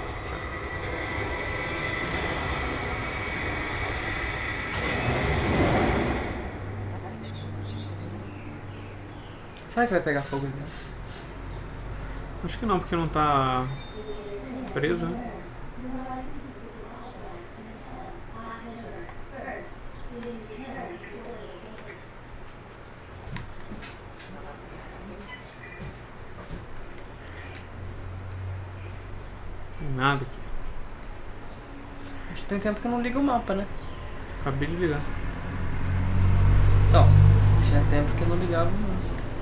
Será que vai pegar fogo ali? Acho que não, porque não tá preso, né? Tem nada aqui. A gente tem tempo que não liga o mapa, né? Acabei de ligar. Então, tinha tempo que não ligava o mapa.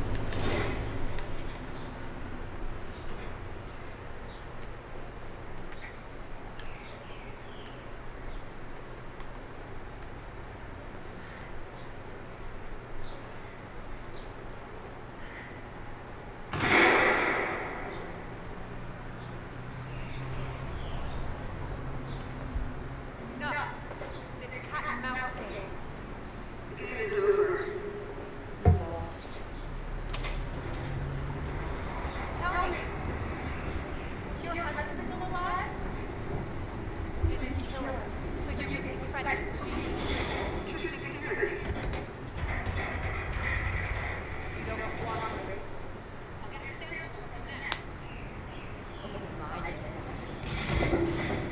No, this cat and mouse game. Lost. Tell me, is your husband still alive? Did you kill him so you can take credit? You don't want to. I'll get a signal from the nest. I did.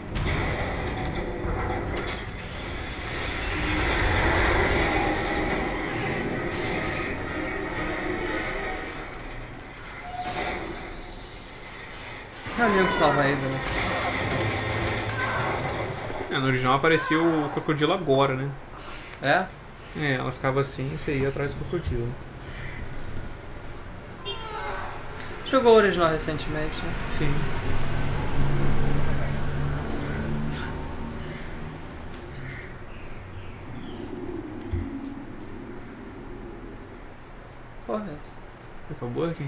Não lembro que salva ele, né? No original aparecia o crocodilo agora, né? É? Ela ficava assim e você ia atrás do crocodilo. Jogou o original recentemente, né? Sim. Porra, é essa? Acabou aqui?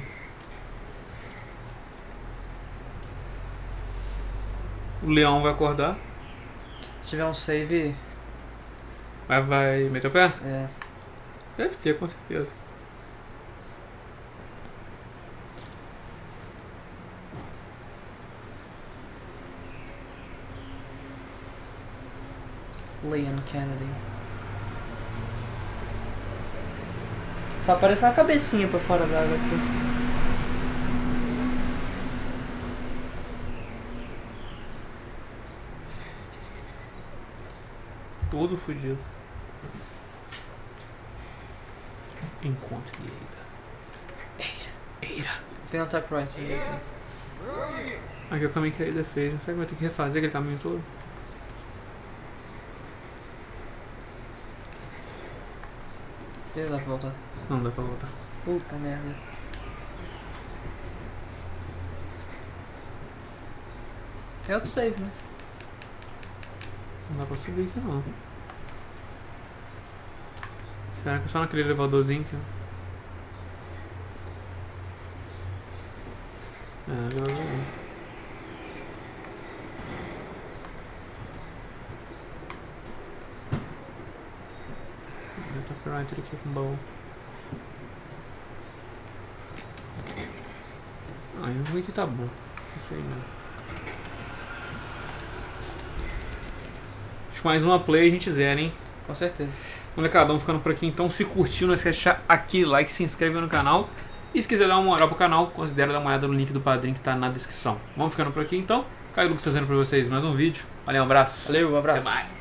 O leão vai acordar. Se tiver um save, Vai meter o pé? é. Deve ter, com certeza. Leon Kennedy. Só aparece uma cabecinha pra fora d'água assim. Todo fudido. Encontre Eira. Tem um typewriter ali. Tem. Aqui é o caminho que a Eira fez. Será que vai ter que refazer aquele caminho todo? Ele dá pra voltar. Não dá pra voltar. Puta merda. Tem outro save, né? Não dá pra subir aqui não. Será que é só naquele elevadorzinho aqui? Elevadorzinho. Typewriter aqui com baú. O item tá bom. Isso aí mesmo. Acho que mais uma play a gente zera, hein? Com certeza. Molecadão ficando por aqui, então se curtiu, não esquece de deixar aquele like, se inscreve no canal. E se quiser dar uma moral pro canal, considere dar uma olhada no link do padrinho que tá na descrição. Vamos ficando por aqui então. Caio Lucas fazendo pra vocês mais um vídeo. Valeu, um abraço. Valeu, um abraço. Até mais.